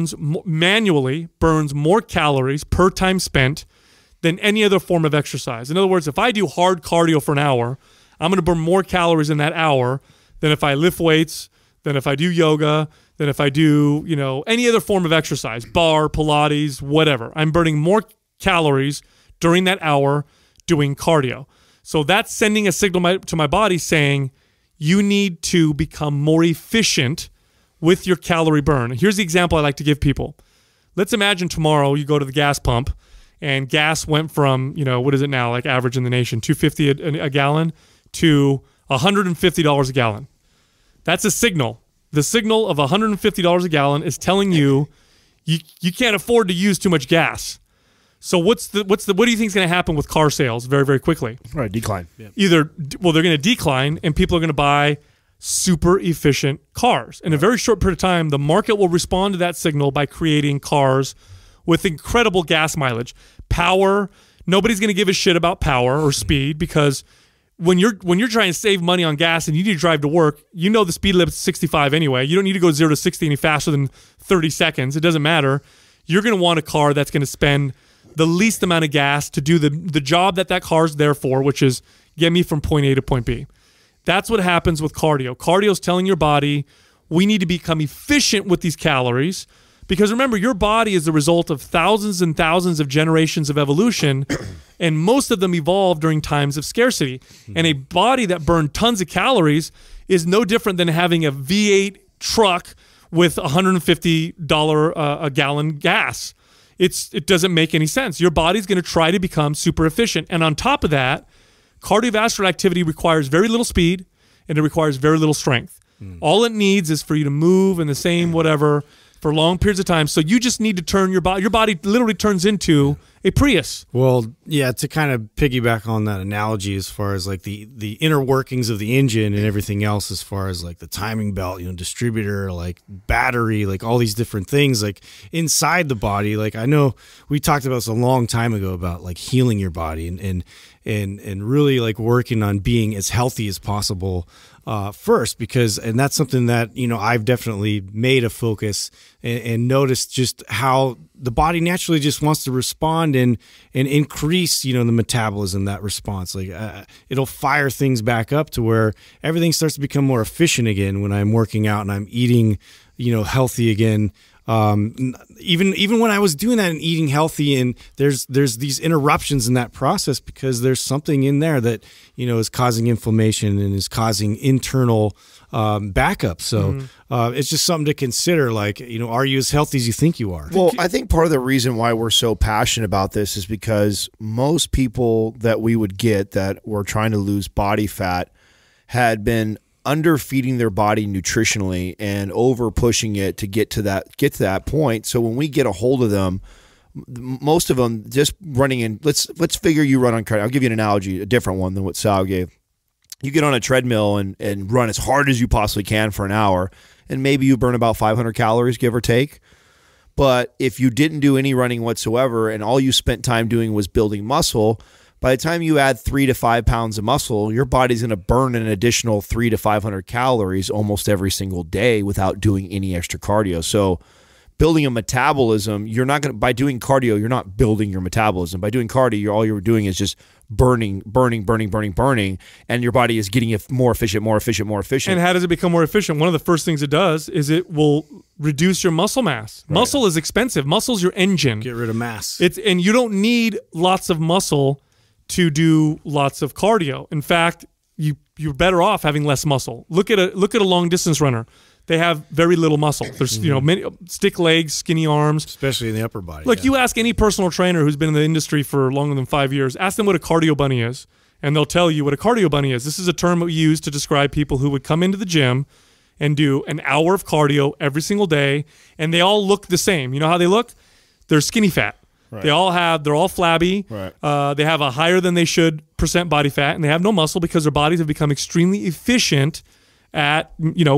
manually burns more calories per time spent than any other form of exercise. In other words, if I do hard cardio for an hour, I'm going to burn more calories in that hour than if I lift weights, than if I do yoga, than if I do, any other form of exercise, bar, Pilates, whatever. I'm burning more calories during that hour doing cardio. So that's sending a signal to my body saying, you need to become more efficient with your calorie burn. Here's the example I like to give people. Let's imagine tomorrow you go to the gas pump and gas went from, what is it now, like average in the nation, $2.50 a gallon to $150 a gallon. That's a signal. The signal of $150 a gallon is telling you you can't afford to use too much gas. So what do you think is going to happen with car sales very, very quickly? Right, decline. Yeah. They're going to decline and people are going to buy super efficient cars. In a very short period of time, the market will respond to that signal by creating cars with incredible gas mileage. Power, nobody's going to give a shit about power or speed because when you're trying to save money on gas and you need to drive to work, the speed limit's 65 anyway. You don't need to go 0 to 60 any faster than 30 seconds. It doesn't matter. You're going to want a car that's going to spend the least amount of gas to do the job that car's there for, which is get me from point A to point B. That's what happens with cardio. Cardio is telling your body, we need to become efficient with these calories because remember, your body is the result of thousands and thousands of generations of evolution, and most of them evolved during times of scarcity. And a body that burned tons of calories is no different than having a V8 truck with $150 a gallon gas. It doesn't make any sense. Your body's going to try to become super efficient. And on top of that, cardiovascular activity requires very little speed and it requires very little strength. All it needs is for you to move in the same whatever for long periods of time. So you just need to turn your body. Your body literally turns into a Prius. Well, yeah, to kind of piggyback on that analogy as far as like the inner workings of the engine and everything else as far as like the timing belt, distributor, like battery, like all these different things like inside the body. Like I know we talked about this a long time ago about like healing your body and really like working on being as healthy as possible first, and that's something that, I've definitely made a focus and noticed just how the body naturally just wants to respond and increase, the metabolism, that response. Like it'll fire things back up to where everything starts to become more efficient again when I'm working out and I'm eating, healthy again. Even when I was doing that and eating healthy, and there's these interruptions in that process because there's something in there that is causing inflammation and is causing internal backup. So it's just something to consider. Like, are you as healthy as you think you are? Well, I think part of the reason why we're so passionate about this is because most people that we would get that were trying to lose body fat had been underfeeding their body nutritionally and over pushing it to get to that point. So when we get a hold of them, most of them just running in. Let's figure you run on cardio. I'll give you an analogy, a different one than what Sal gave. You get on a treadmill and run as hard as you possibly can for an hour, and maybe you burn about 500 calories, give or take. But if you didn't do any running whatsoever and all you spent time doing was building muscle, by the time you add 3 to 5 pounds of muscle, your body's going to burn an additional 300 to 500 calories almost every single day without doing any extra cardio. So building a metabolism, by doing cardio, you're not building your metabolism. By doing cardio, all you're doing is just burning, and your body is getting more efficient. And how does it become more efficient? One of the first things it does is it will reduce your muscle mass. Right. Muscle is expensive. Muscle's your engine. Get rid of mass. And you don't need lots of muscle to do lots of cardio. In fact, you're better off having less muscle. Look at a long distance runner. They have very little muscle. There's many stick legs, skinny arms, especially in the upper body. Look, you ask any personal trainer who's been in the industry for longer than 5 years, ask them what a cardio bunny is, and they'll tell you what a cardio bunny is. This is a term we use to describe people who would come into the gym and do an hour of cardio every single day, and they all look the same. You know how they look? They're skinny fat. Right. They're all flabby. Right. They have a higher than they should % body fat, and they have no muscle because their bodies have become extremely efficient at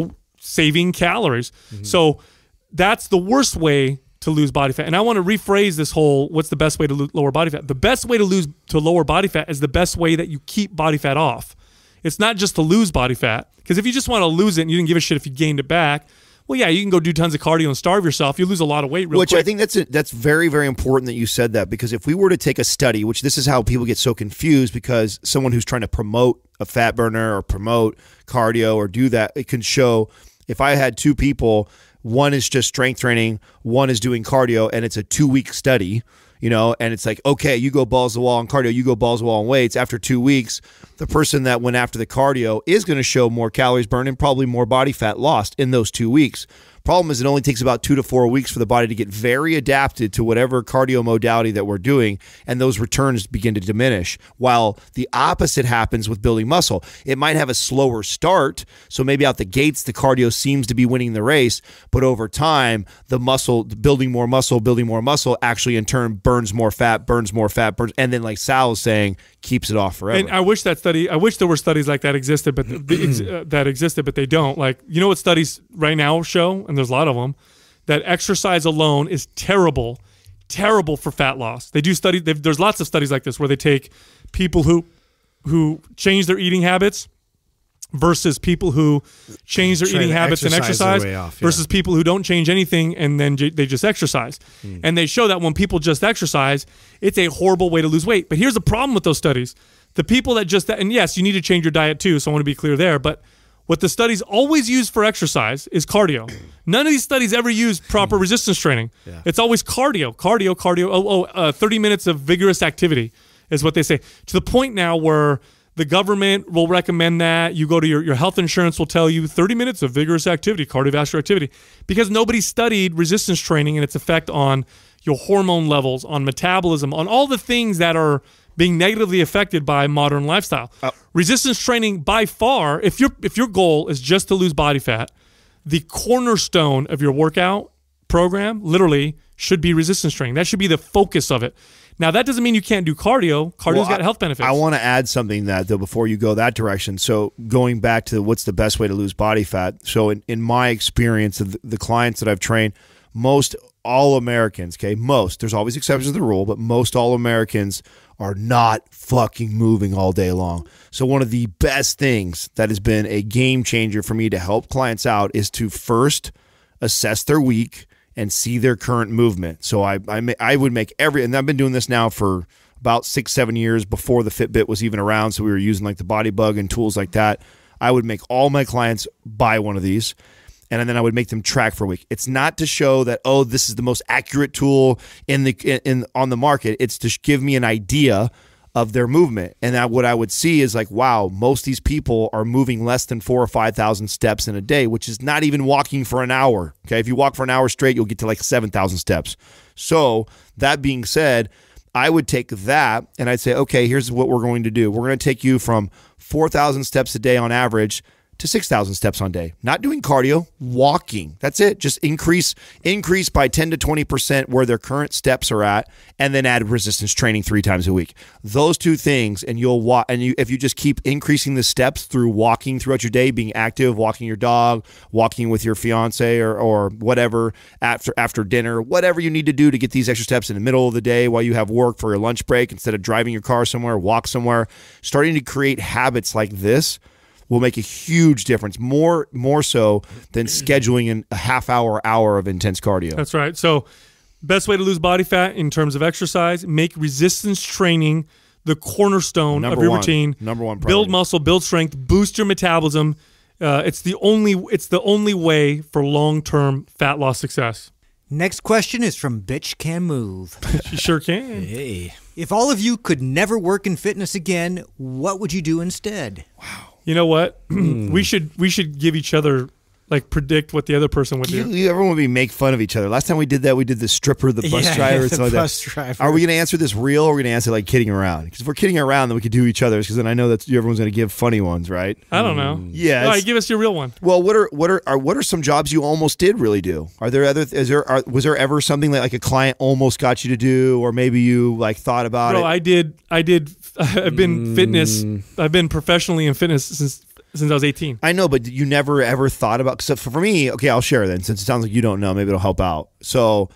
saving calories. Mm-hmm. So that's the worst way to lose body fat. And I want to rephrase this whole what's the best way to lower body fat. The best way to lower body fat is the best way that you keep body fat off. It's not just to lose body fat, because if you just want to lose it and you didn't give a shit if you gained it back, well, yeah, you can go do tons of cardio and starve yourself. You lose a lot of weight real quick. Which I think that's very, very important that you said that, because if we were to take a study, which this is how people get so confused, because someone who's trying to promote a fat burner or promote cardio or do that, it can show if I had two people, one is just strength training, one is doing cardio, and it's a 2-week study, and it's like, okay, you go balls to the wall on cardio, you go balls to the wall on weights. After 2 weeks, the person that went after the cardio is going to show more calories burned and probably more body fat lost in those 2 weeks. Problem is, it only takes about 2 to 4 weeks for the body to get very adapted to whatever cardio modality that we're doing, and those returns begin to diminish. While the opposite happens with building muscle. It might have a slower start, so maybe out the gates the cardio seems to be winning the race, but over time, the muscle, building more muscle actually in turn burns more fat, and then, like Sal was saying, keeps it off forever. And I wish there were studies like that existed, but but they don't. Like, you know what studies right now show, and there's a lot of them, that exercise alone is terrible for fat loss. They do study. There's lots of studies like this where they take people who change their eating habits versus people who change their eating habits and exercise versus people who don't change anything and then they just exercise. And they show that when people just exercise, it's a horrible way to lose weight. But here's the problem with those studies. The people that and yes, you need to change your diet too, so I want to be clear there, but what the studies always use for exercise is cardio. None of these studies ever use proper resistance training. Yeah. It's always cardio. 30 minutes of vigorous activity is what they say. To the point now where the government will recommend that. You go to your health insurance will tell you 30 minutes of vigorous activity, cardiovascular activity, because nobody studied resistance training and its effect on your hormone levels, on metabolism, on all the things that are being negatively affected by modern lifestyle. Resistance training, by far, if your goal is just to lose body fat, the cornerstone of your workout program literally should be resistance training. That should be the focus of it. Now, that doesn't mean you can't do cardio. Cardio's got health benefits. I want to add something though before you go that direction. So going back to what's the best way to lose body fat. So in my experience of the clients that I've trained, most all Americans, there's always exceptions to the rule, but most all Americans are not fucking moving all day long. So one of the best things that has been a game changer for me to help clients out is to first assess their week and see their current movement. So I would make and I've been doing this now for about 6-7 years before the Fitbit was even around. So we were using like the Body Bug and tools like that. I would make all my clients buy one of these. and then I would make them track for a week. It's not to show that, oh, this is the most accurate tool on the market. It's to give me an idea of their movement. And what I would see is like, wow, most of these people are moving less than 4,000 or 5,000 steps in a day, which is not even walking for an hour. Okay, if you walk for an hour straight, you'll get to like 7,000 steps. So that being said, I would take that and I'd say, okay, here's what we're going to do. We're going to take you from 4,000 steps a day on average to 6,000 steps on day. Not doing cardio, walking. That's it. Just increase by 10 to 20% where their current steps are at, and then add resistance training 3 times a week. Those 2 things, and you'll walk. And if you just keep increasing the steps through walking throughout your day, being active, walking your dog, walking with your fiance or whatever after dinner, whatever you need to do to get these extra steps in the middle of the day while you have work for your lunch break, instead of driving your car somewhere, walk somewhere. Starting to create habits like this will make a huge difference, more so than scheduling a half hour of intense cardio. That's right. So best way to lose body fat in terms of exercise, make resistance training the cornerstone of your routine. Number one priority. Build muscle, build strength, boost your metabolism. It's the only way for long-term fat loss success. Next question is from Bitch Can Move. She sure can. Hey. If all of you could never work in fitness again, what would you do instead? Wow. You know what? we should give each other, like, predict what the other person would do. Everyone would make fun of each other. Last time we did that, we did the stripper, the bus driver. The bus driver. Are we going to answer this real, or are we going to answer like kidding around? Because if we're kidding around, then we could do each other's. Because then I know that everyone's going to give funny ones, right? I don't know. Yeah. All right, give us your real one. Well, what are some jobs you almost did really do? Are there was there ever something that like a client almost got you to do, or maybe you like thought about it? I did. I've been fitness. I've been professionally in fitness since I was 18. I know, but you never ever thought about. So for me, okay, I'll share then, since it sounds like you don't know. Maybe it'll help out. So,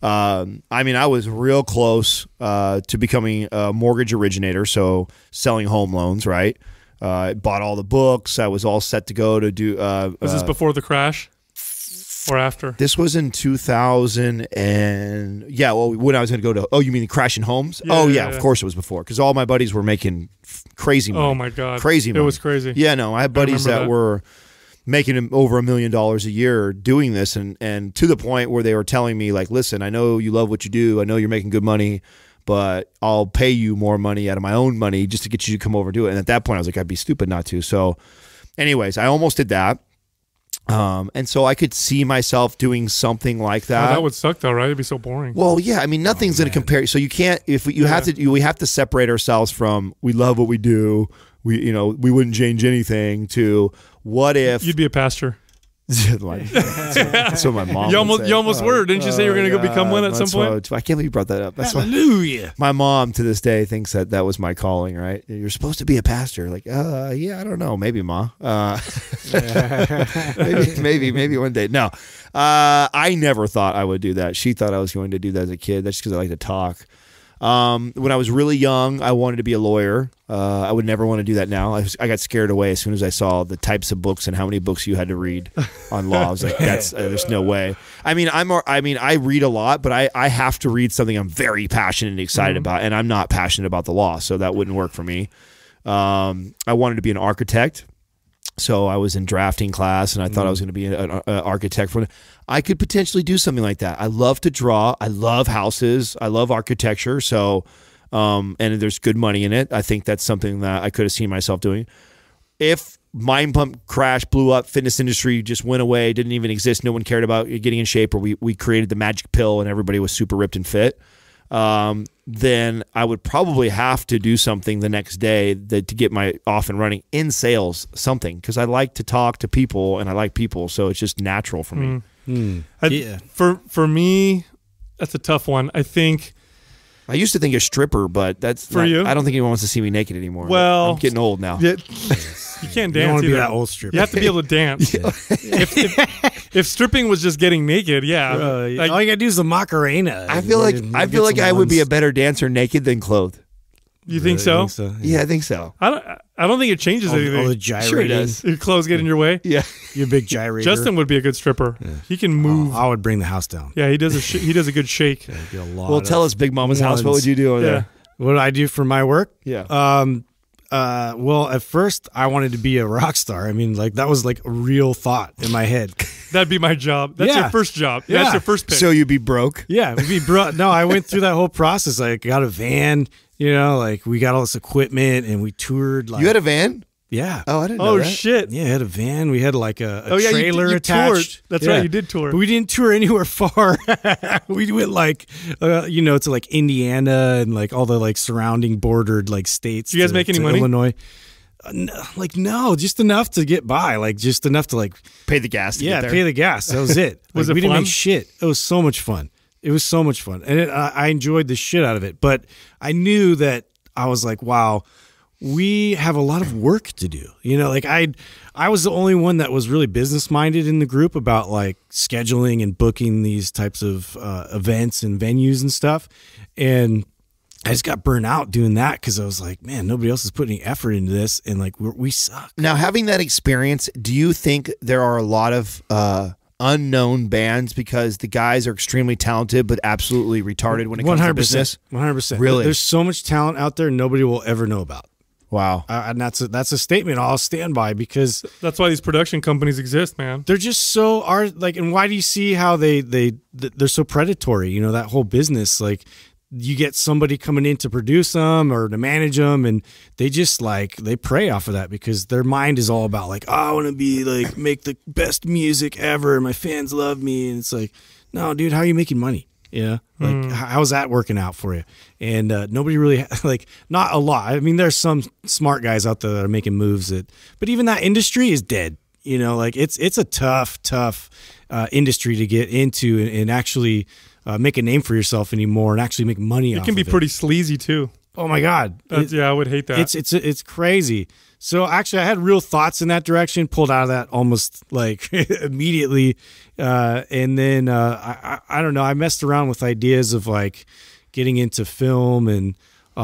I mean, I was real close to becoming a mortgage originator, so selling home loans. Right, I bought all the books. I was all set to go to do. Was this before the crash or after? This was in 2000, and yeah, well, when I was going to go to. Oh, you mean crashing homes? Yeah, of course it was before, because all my buddies were making crazy money. Oh my god, crazy money. It was crazy. Yeah, no, I had buddies that were making over $1 million a year doing this, and to the point where they were telling me like, listen, I know you love what you do, I know you're making good money, but I'll pay you more money out of my own money just to get you to come over and do it. And at that point I was like, I'd be stupid not to. So anyways, I almost did that. And so I could see myself doing something like that. Oh, that would suck though, right? It'd be so boring. Well, yeah. I mean, nothing's going to compare. So you can't. If we, you have to, we have to separate ourselves from we love what we do. We wouldn't change anything. To what if you'd be a pastor? That's what my mom. You almost were. Didn't you say you were going to go become one at some point? I can't believe you brought that up. That's Hallelujah. My mom to this day thinks that was my calling. Right? You're supposed to be a pastor. Like, yeah, I don't know. Maybe, Ma. maybe one day. No, I never thought I would do that. She thought I was going to do that as a kid. That's just because I like to talk. When I was really young, I wanted to be a lawyer. I would never want to do that now. I got scared away as soon as I saw the types of books and how many books you had to read on law. I was like, there's no way. I mean, I read a lot, but I have to read something I'm very passionate and excited about, and I'm not passionate about the law, so that wouldn't work for me. I wanted to be an architect. So I was in drafting class, and I thought I was going to be an architect. I could potentially do something like that. I love to draw. I love houses. I love architecture. So, and there's good money in it. I think that's something that I could have seen myself doing. If Mind Pump crash, blew up, fitness industry just went away, didn't even exist, no one cared about getting in shape, or we created the magic pill and everybody was super ripped and fit, then I would probably have to do something the next day to get my off and running in sales, something, because I like to talk to people and I like people, so it's just natural for me. For me, that's a tough one. I think I used to think a stripper, but that's for you. I don't think anyone wants to see me naked anymore. Well, I'm getting old now. Yeah, you can't dance. You don't want to be that old stripper. You have to be able to dance. If stripping was just getting naked, all you gotta do is the Macarena. I feel like I would be a better dancer naked than clothed. You think so? Yeah, I think so. I don't think it changes anything. All the gyrating. Sure it does. Your clothes get in your way. Yeah, you're a big gyrator. Justin would be a good stripper. Yeah. He can move. I would bring the house down. Yeah, he does a good shake. Well, tell us, Big Mama's house. What would you do over there? What do I do for my work? Yeah. Well, at first I wanted to be a rock star. I mean, like that was like a real thought in my head. That'd be my job. That's your first job. Yeah. That's your first pick. So you'd be broke. Yeah, we'd be no, I went through that whole process. I got a van, like we got all this equipment and we toured. Like, You had a van? Yeah. Oh, I didn't know that. Shit. Yeah, I had a van. We had like a yeah, trailer you attached. toured. That's right, you did tour. But we didn't tour anywhere far. We went like, to like Indiana and like all the like surrounding bordered like states. Did you guys make any money? Illinois. No, just enough to get by. Like just enough to like Pay the gas to get there. pay the gas. That was it. Was Like, it we didn't fun? make shit. It was so much fun. It was so much fun, and I enjoyed the shit out of it. But I knew that I was like, wow. We have a lot of work to do. Like I was the only one that was really business minded in the group about like scheduling and booking these types of events and venues and stuff. And I just got burnt out doing that because I was like, man, nobody else is putting any effort into this, and like we suck. Now, having that experience, do you think there are a lot of unknown bands because the guys are extremely talented but absolutely retarded when it comes to business? 100%. Really? There's so much talent out there nobody will ever know about. Wow. And that's a statement I'll stand by because That's why these production companies exist, man. they're just so and why do you see how they're so predatory? That whole business, like you get somebody coming in to produce them or to manage them, and they just like they prey off of that because their mind is all about like, oh, I want to be like make the best music ever, my fans love me, and it's like, no, dude, how are you making money? Like how's that working out for you? And nobody really like not a lot. I mean, there's some smart guys out there that are making moves but even that industry is dead. Like it's a tough industry to get into and actually make a name for yourself anymore and actually make money. It can be pretty sleazy too. Oh my God! I would hate that. It's crazy. So actually, I had real thoughts in that direction. Pulled out of that almost like immediately, and then I don't know. I messed around with ideas of like getting into film and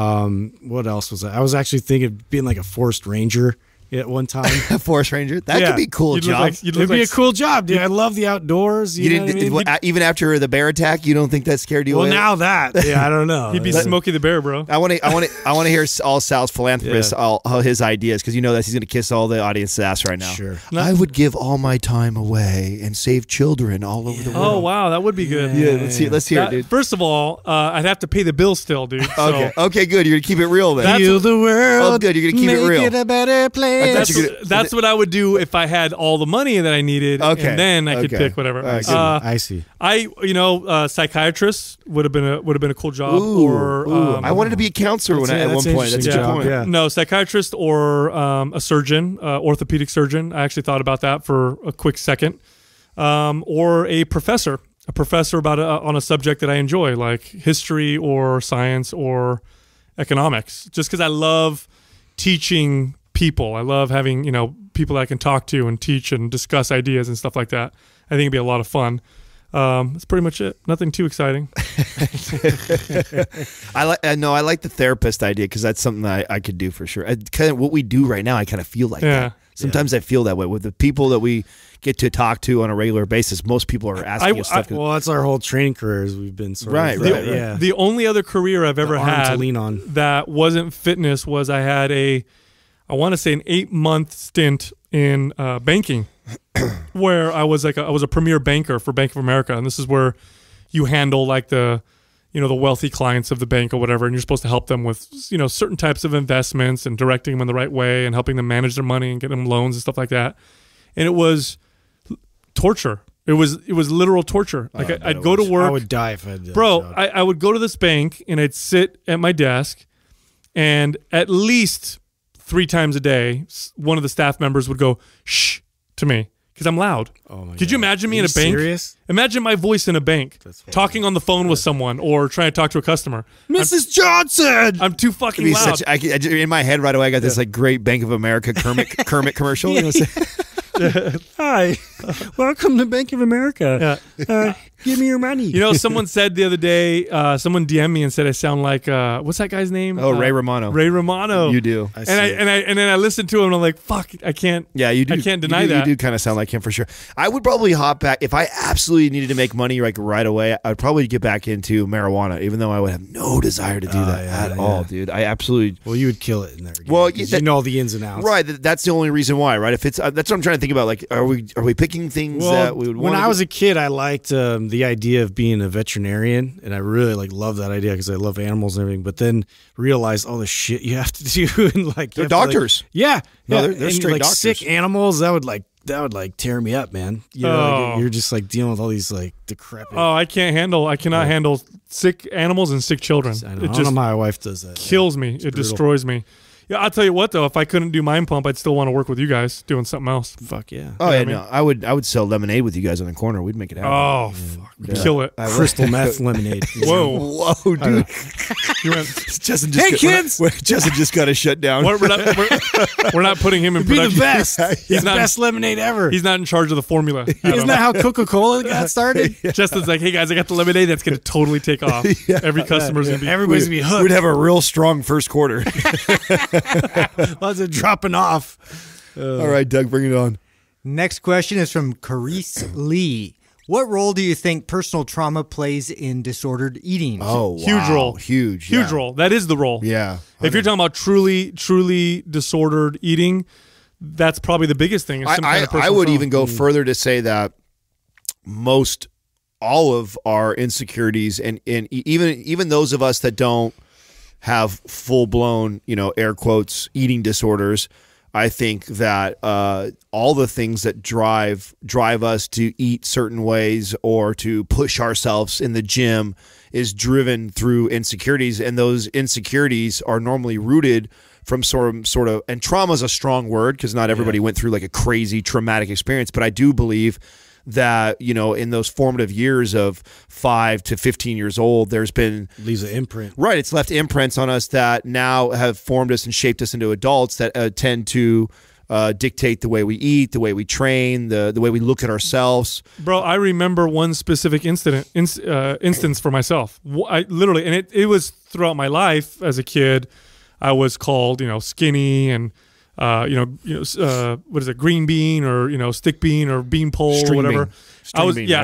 what else was I was actually thinking of being like a forest ranger at one time. A forest ranger? That could be a cool job. It'd be a cool job, dude. I love the outdoors. You know didn't, what I mean? even after the bear attack, you don't think that scared you Well, away? now that, I don't know. He'd be Smokey the Bear, bro. I want to hear all Sal's philanthropist, all his ideas, because you know that he's going to kiss all the audience's ass right now. Sure. I would give all my time away and save children all over the world. Oh wow, that would be good. Yeah, let's hear it, dude. First of all, I'd have to pay the bill still, dude. So Okay, good. You're gonna keep it real then. Heal the world. Oh, good. You're gonna keep it real. Make it a better place. That's what I would do if I had all the money that I needed, Okay. and then I could pick whatever. All right, I see. Psychiatrist would have been a cool job. Ooh, I wanted to be a counselor at one point. That's a good point. Yeah. No, psychiatrist or a surgeon, orthopedic surgeon. I actually thought about that for a quick second. Or a professor about on a subject that I enjoy, like history or science or economics. Just because I love teaching people. I love having people that I can talk to and teach and discuss ideas and stuff like that. I think it'd be a lot of fun. That's pretty much it. Nothing too exciting. I like the therapist idea because that's something that I could do for sure. Kind of what we do right now, I kind of feel like that. Sometimes I feel that way with the people that we get to talk to on a regular basis. Most people are asking us stuff. Well, that's our whole training careers. We've been Right. Yeah. The only other career I've ever arm to had lean on. that wasn't fitness was I had I want to say an 8-month stint in banking, where I was a premier banker for Bank of America, and this is where you handle like the wealthy clients of the bank or whatever, and you're supposed to help them with certain types of investments and directing them in the right way and helping them manage their money and getting them loans and stuff like that. And it was torture. It was literal torture. Like I'd go to work. I would die if I had that Bro, job. I would go to this bank and I'd sit at my desk, and at least 3 times a day, one of the staff members would go shh to me because I'm loud. Oh my Could you God. imagine me Are in a you bank? serious? Imagine my voice in a bank, talking on the phone with someone or trying to talk to a customer. Mrs. Johnson. I'm too fucking loud. In my head right away, I got this like great Bank of America Kermit commercial. Hi, welcome to Bank of America. Give me your money. You know, someone said the other day, someone DM'd me and said I sound like what's that guy's name? Oh, Ray Romano. Ray Romano. You do. And then I listened to him and I'm like, fuck, I can't. Yeah, you do. I can't deny that. You do kind of sound like him for sure. I would probably hop back if I absolutely needed to make money like right away. I'd probably get back into marijuana, even though I would have no desire to do that at all, dude. I absolutely. Well, you would kill it in there. Again, well, you know all the ins and outs. Right. That's the only reason why. Right. If it's that's what I'm trying to think about. Like, are we picking things that we would want? When I was a kid, I liked the idea of being a veterinarian, and I really loved that idea because I love animals and everything. But then realized all the shit you have to do, and they're doctors. They're straight doctors. Sick animals that would tear me up, man. You know, you're just dealing with all these decrepit. Oh, I cannot handle sick animals and sick children. I don't know how my wife does that. Kills me. It destroys me. Yeah, I'll tell you what though, if I couldn't do Mind Pump, I'd still want to work with you guys doing something else. Fuck yeah. Oh yeah, no, I would sell lemonade with you guys on the corner. We'd make it happen. Oh, fuck. Kill it. Crystal meth lemonade. Whoa, dude. Justin just got to shut down. We're not putting him in It'd be production. the best. He's the best lemonade ever. He's not in charge of the formula. Isn't that how Coca-Cola got started? Justin's like, hey guys, I got the lemonade that's going to totally take off. Every customer's going to be. Everybody's going to be hooked. We'd have a real strong first quarter. Lots of dropping off. All right, Doug, bring it on. Next question is from Carice Lee. What role do you think personal trauma plays in disordered eating? Oh, wow. Huge role. Huge role. That is the role. Yeah. If you're talking about truly disordered eating, that's probably the biggest thing. I would even go further to say that all of our insecurities and even those of us that don't have full-blown, air quotes, eating disorders, I think that all the things that drive us to eat certain ways or to push ourselves in the gym is driven through insecurities, and those insecurities are normally rooted from sort of, and trauma is a strong word because not everybody went through like a crazy traumatic experience, but I do believe that, in those formative years of 5 to 15 years old, there's been leaves an imprint. Right. It's left imprints on us that now have formed us and shaped us into adults that tend to dictate the way we eat, the way we train, the way we look at ourselves. Bro, I remember one specific instance for myself. I literally, and it was throughout my life as a kid, I was called, skinny and what is it, green bean or stick bean or bean pole or whatever. I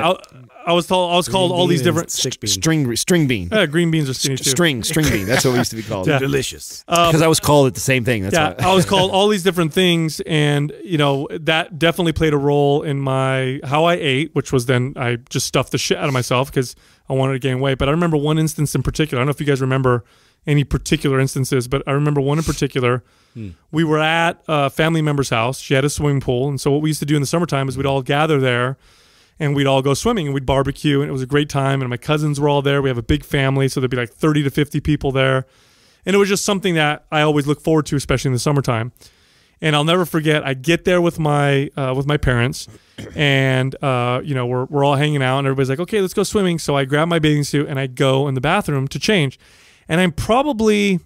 was called all these different string bean. Green beans are skinny too. String bean. That's what we used to be called. Yeah. Delicious. Because I was called it the same thing. That's why. I was called all these different things, and that definitely played a role in how I ate, which was then I just stuffed the shit out of myself because I wanted to gain weight. But I remember one instance in particular. I don't know if you guys remember any particular instances, but I remember one in particular. We were at a family member's house. She had a swimming pool, and so what we used to do in the summertime is we'd all gather there, and we'd all go swimming, and we'd barbecue, and it was a great time, and my cousins were all there. We have a big family, so there'd be like 30 to 50 people there, and it was just something that I always look forward to, especially in the summertime. And I'll never forget, I get there with my parents, and we're all hanging out, and everybody's like, okay, let's go swimming. So I grab my bathing suit, and I go in the bathroom to change, and I'm probably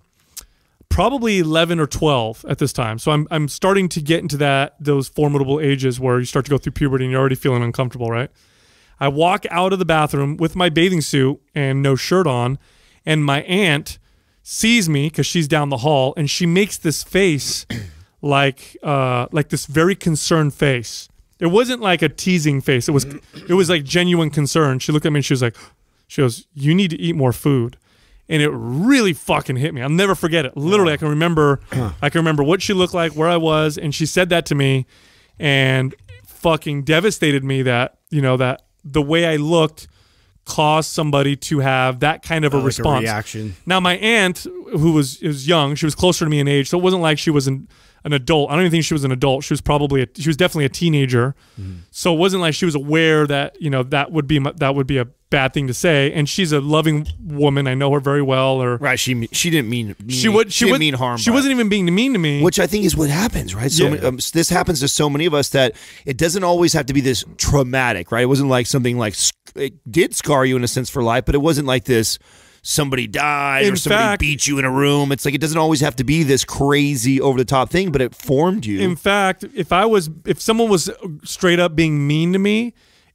11 or 12 at this time. So I'm starting to get into those formidable ages where you start to go through puberty and you're already feeling uncomfortable, right? I walk out of the bathroom with my bathing suit and no shirt on, and my aunt sees me because she's down the hall, and she makes this face like this very concerned face. It wasn't like a teasing face. It was like genuine concern. She looked at me and she goes, you need to eat more food. And it really fucking hit me. I'll never forget it. Literally, I can remember what she looked like, where I was, and she said that to me, and fucking devastated me that the way I looked caused somebody to have that kind of a response. A reaction. Now, my aunt, who was young, she was closer to me in age, so it wasn't like she was an adult. I don't even think she was an adult. She was definitely a teenager. Mm-hmm. So it wasn't like she was aware that that would be a bad thing to say. And she's a loving woman. I know her very well. Right. She didn't mean harm. She wasn't even being mean to me. Which I think is what happens, right? So this happens to so many of us that it doesn't always have to be this traumatic, right? It wasn't like something like it did scar you in a sense for life, but it wasn't like this. Somebody died or somebody beat you in a room. It's like it doesn't always have to be this crazy over the top thing, but it formed you. In fact, if someone was straight up being mean to me,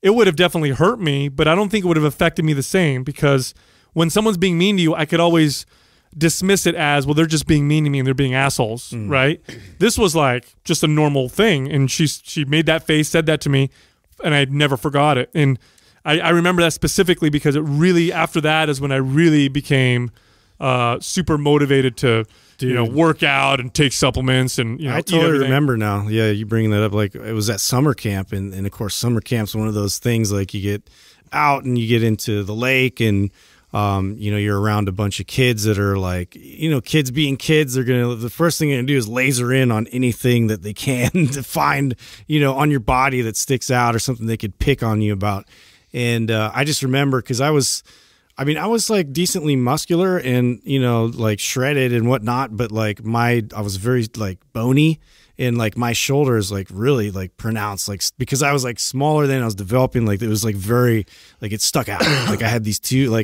it would have definitely hurt me, but I don't think it would have affected me the same, because when someone's being mean to you, I could always dismiss it as, well, they're just being mean to me and they're being assholes, right? This was like just a normal thing, and she made that face, said that to me, and I never forgot it. And I remember that specifically because it really, after that is when I really became super motivated to work out and take supplements and I totally remember now. Yeah, you bringing that up. Like, it was at summer camp, and of course summer camp's one of those things, like you get out and you get into the lake, and you're around a bunch of kids that are like, kids being kids, the first thing they're gonna do is laser in on anything that they can to find, on your body that sticks out or something they could pick on you about. And I just remember, because I was like decently muscular and, like shredded and whatnot, but like I was very like bony, and like my shoulders like really like pronounced, like, because I was like smaller than I was developing, like it was like very, like it stuck out. Like I had these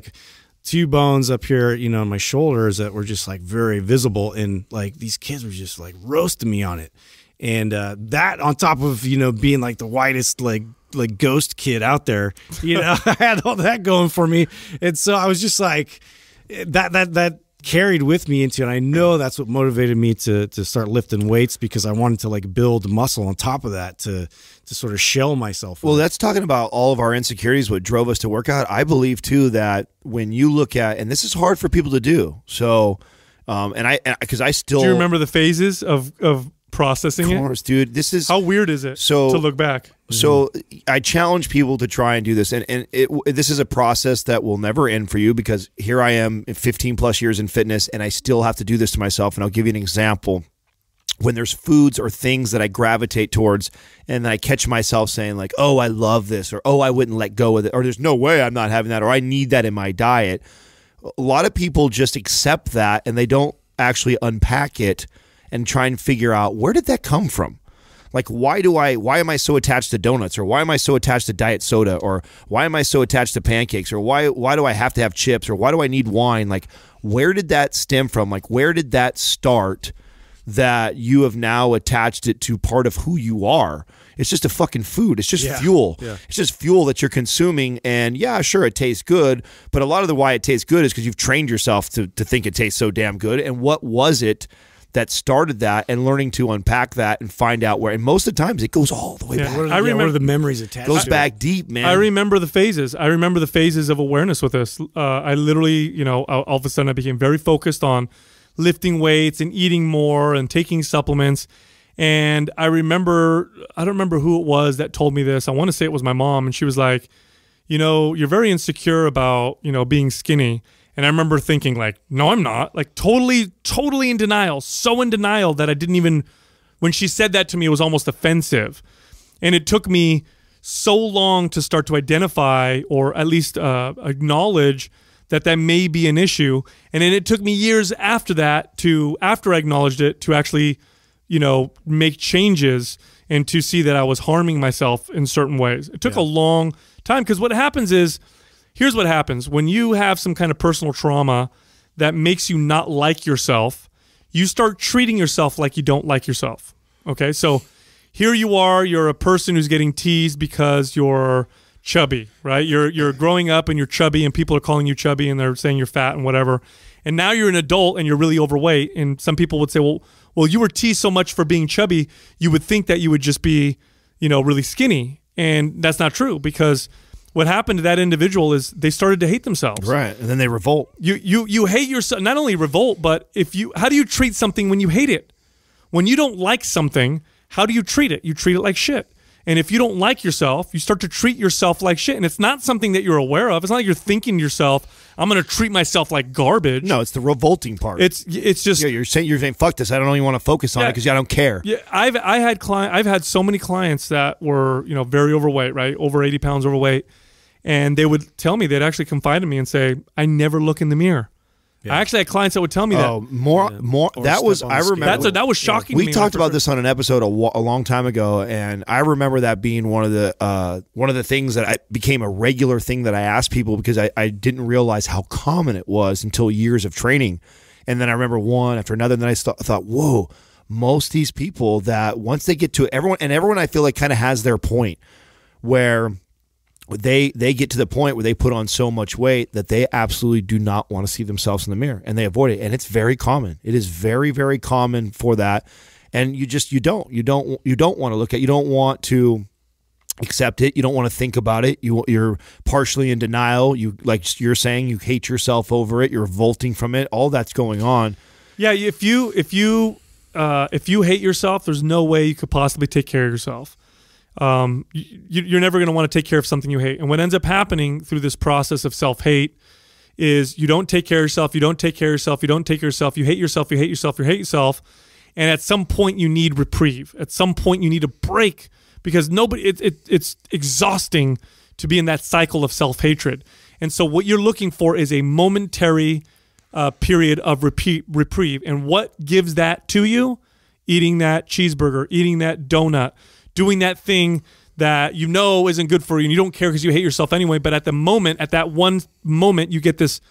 two bones up here, on my shoulders that were just like very visible, and like these kids were just like roasting me on it. And that on top of, being like the whitest, like ghost kid out there, I had all that going for me. And so I was just like, that carried with me into, and I know that's what motivated me to start lifting weights, because I wanted to like build muscle on top of that to sort of shell myself. Well, that's talking about all of our insecurities, what drove us to work out. I believe too that when you look at, and this is hard for people to do. So, because I still, do you remember the phases of processing of course, dude. This is how weird is it to look back? So I challenge people to try and do this, and this is a process that will never end for you, because here I am 15 plus years in fitness, and I still have to do this to myself. And I'll give you an example. When there's foods or things that I gravitate towards, and I catch myself saying like, oh, I love this, or oh, I wouldn't let go of it, or there's no way I'm not having that, or I need that in my diet. A lot of people just accept that, and they don't actually unpack it and try and figure out, where did that come from? Like, why am I so attached to donuts, or why am I so attached to diet soda, or why am I so attached to pancakes, or why do I have to have chips, or why do I need wine? Like, where did that stem from? Like, where did that start that you have now attached it to part of who you are? It's just a fucking food. It's just fuel. Yeah. It's just fuel that you're consuming. And yeah, sure, it tastes good, but a lot of the why it tastes good is because you've trained yourself to think it tastes so damn good. And what was it that started that, and learning to unpack that and find out where. And most of the times it goes all the way back. I remember what are the memories attached. Goes back deep, man. I remember the phases. I remember the phases of awareness with this. I literally, all of a sudden I became very focused on lifting weights and eating more and taking supplements. And I don't remember who it was that told me this. I want to say it was my mom, and she was like, you're very insecure about, being skinny. And I remember thinking like, no, I'm not. Like totally in denial. So in denial that I didn't even, when she said that to me, it was almost offensive. And it took me so long to start to identify, or at least acknowledge that may be an issue. And then it took me years after that after I acknowledged it, to actually, make changes and to see that I was harming myself in certain ways. It took a long time, because what happens is, here's what happens. When you have some kind of personal trauma that makes you not like yourself, you start treating yourself like you don't like yourself. Okay, so here you are, you're a person who's getting teased because you're chubby, right? You're growing up and you're chubby, and people are calling you chubby, and they're saying you're fat and whatever. And now you're an adult and you're really overweight, and some people would say, well, you were teased so much for being chubby, you would think that you would just be, really skinny. And that's not true, because what happened to that individual is they started to hate themselves. Right, and then they revolt. You hate yourself. Not only revolt, but how do you treat something when you hate it? When you don't like something, how do you treat it? You treat it like shit. And if you don't like yourself, you start to treat yourself like shit. And it's not something that you're aware of. It's not like you're thinking to yourself, I'm going to treat myself like garbage. No, it's the revolting part. It's just, you're saying fuck this. I don't even want to focus on it because I don't care. Yeah, I've had so many clients that were very overweight, right, over 80 pounds overweight, and they would tell me, they'd actually confide in me and say, I never look in the mirror. Yeah. I actually had clients that would tell me that. More. That was, I remember. That was shocking to me. We talked about this on an episode a long time ago, and I remember that being one of the things that became a regular thing that I asked people, because I didn't realize how common it was until years of training. And then I remember one after another, and then I thought, whoa, most of these people that once they get to everyone I feel like kind of has their point where they get to the point where they put on so much weight that they absolutely do not want to see themselves in the mirror, and they avoid it. And it's very common. It is very, very common for that. And you don't want to look at, you don't want to accept it. You don't want to think about it. You're partially in denial. You, like you're saying, you hate yourself over it. You're revolting from it. All that's going on. Yeah. If you hate yourself, there's no way you could possibly take care of yourself. You're never going to want to take care of something you hate. And what ends up happening through this process of self-hate is you don't take care of yourself, you don't take care of yourself, you don't take care of yourself, you hate yourself, you hate yourself, you hate yourself. And at some point you need reprieve. At some point you need a break, because it's exhausting to be in that cycle of self-hatred. And so what you're looking for is a momentary period of reprieve. And what gives that to you? Eating that cheeseburger, eating that donut, doing that thing that you know isn't good for you and you don't care because you hate yourself anyway. But at that one moment, you get this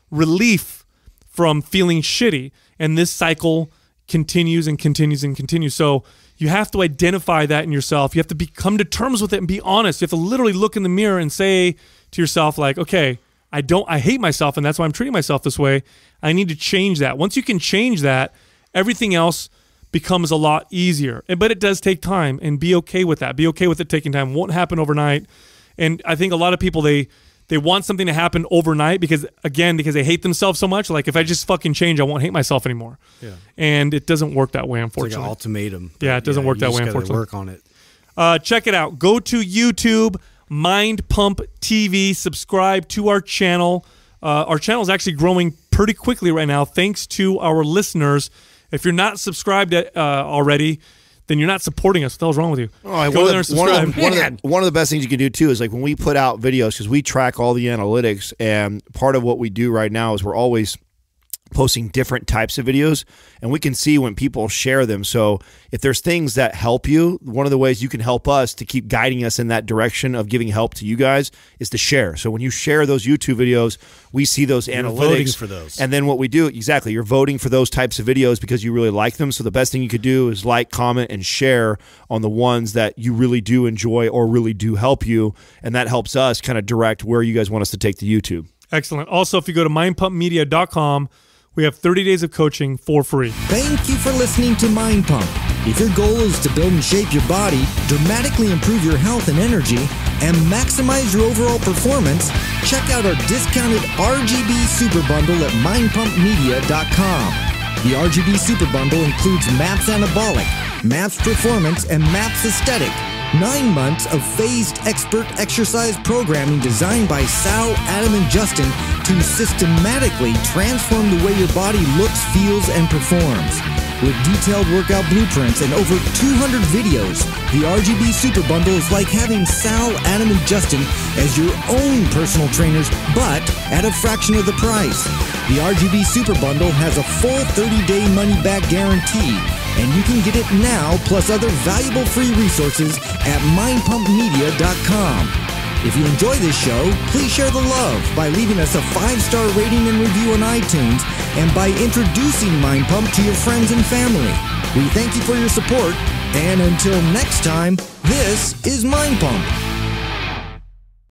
relief from feeling shitty. And this cycle continues and continues and continues. So you have to identify that in yourself. You have to come to terms with it and be honest. You have to literally look in the mirror and say to yourself, like, okay, I hate myself and that's why I'm treating myself this way. I need to change that. Once you can change that, everything else becomes a lot easier. But it does take time, and be okay with that. Be okay with it taking time. It won't happen overnight. And I think a lot of people, they want something to happen overnight because they hate themselves so much. Like, if I just fucking change, I won't hate myself anymore. Yeah. And it doesn't work that way, unfortunately. It's like an ultimatum. Yeah, it doesn't work that way, unfortunately. Work on it. Check it out. Go to YouTube, Mind Pump TV. Subscribe to our channel. Our channel is actually growing pretty quickly right now, thanks to our listeners. If you're not subscribed already, then you're not supporting us. What the hell's wrong with you? Go there and subscribe. One of the best things you can do, too, is like when we put out videos, because we track all the analytics, and part of what we do right now is we're always posting different types of videos, and we can see when people share them. So if there's things that help you, one of the ways you can help us to keep guiding us in that direction of giving help to you guys is to share. So when you share those YouTube videos, we see those analytics. Voting for those. And then what we do, exactly, you're voting for those types of videos because you really like them. So the best thing you could do is like, comment, and share on the ones that you really do enjoy or really do help you. And that helps us kind of direct where you guys want us to take the YouTube. Excellent. Also, if you go to mindpumpmedia.com, we have 30 days of coaching for free. Thank you for listening to Mind Pump. If your goal is to build and shape your body, dramatically improve your health and energy, and maximize your overall performance, check out our discounted RGB Super Bundle at mindpumpmedia.com. The RGB Super Bundle includes MAPS Anabolic, MAPS Performance, and MAPS Aesthetic. 9 months of phased expert exercise programming designed by Sal, Adam, and Justin to systematically transform the way your body looks, feels, and performs. With detailed workout blueprints and over 200 videos, the RGB Super Bundle is like having Sal, Adam, and Justin as your own personal trainers, but at a fraction of the price. The RGB Super Bundle has a full 30-day money-back guarantee, and you can get it now plus other valuable free resources at mindpumpmedia.com. If you enjoy this show, please share the love by leaving us a 5-star rating and review on iTunes, and by introducing Mind Pump to your friends and family. We thank you for your support, and until next time, this is Mind Pump.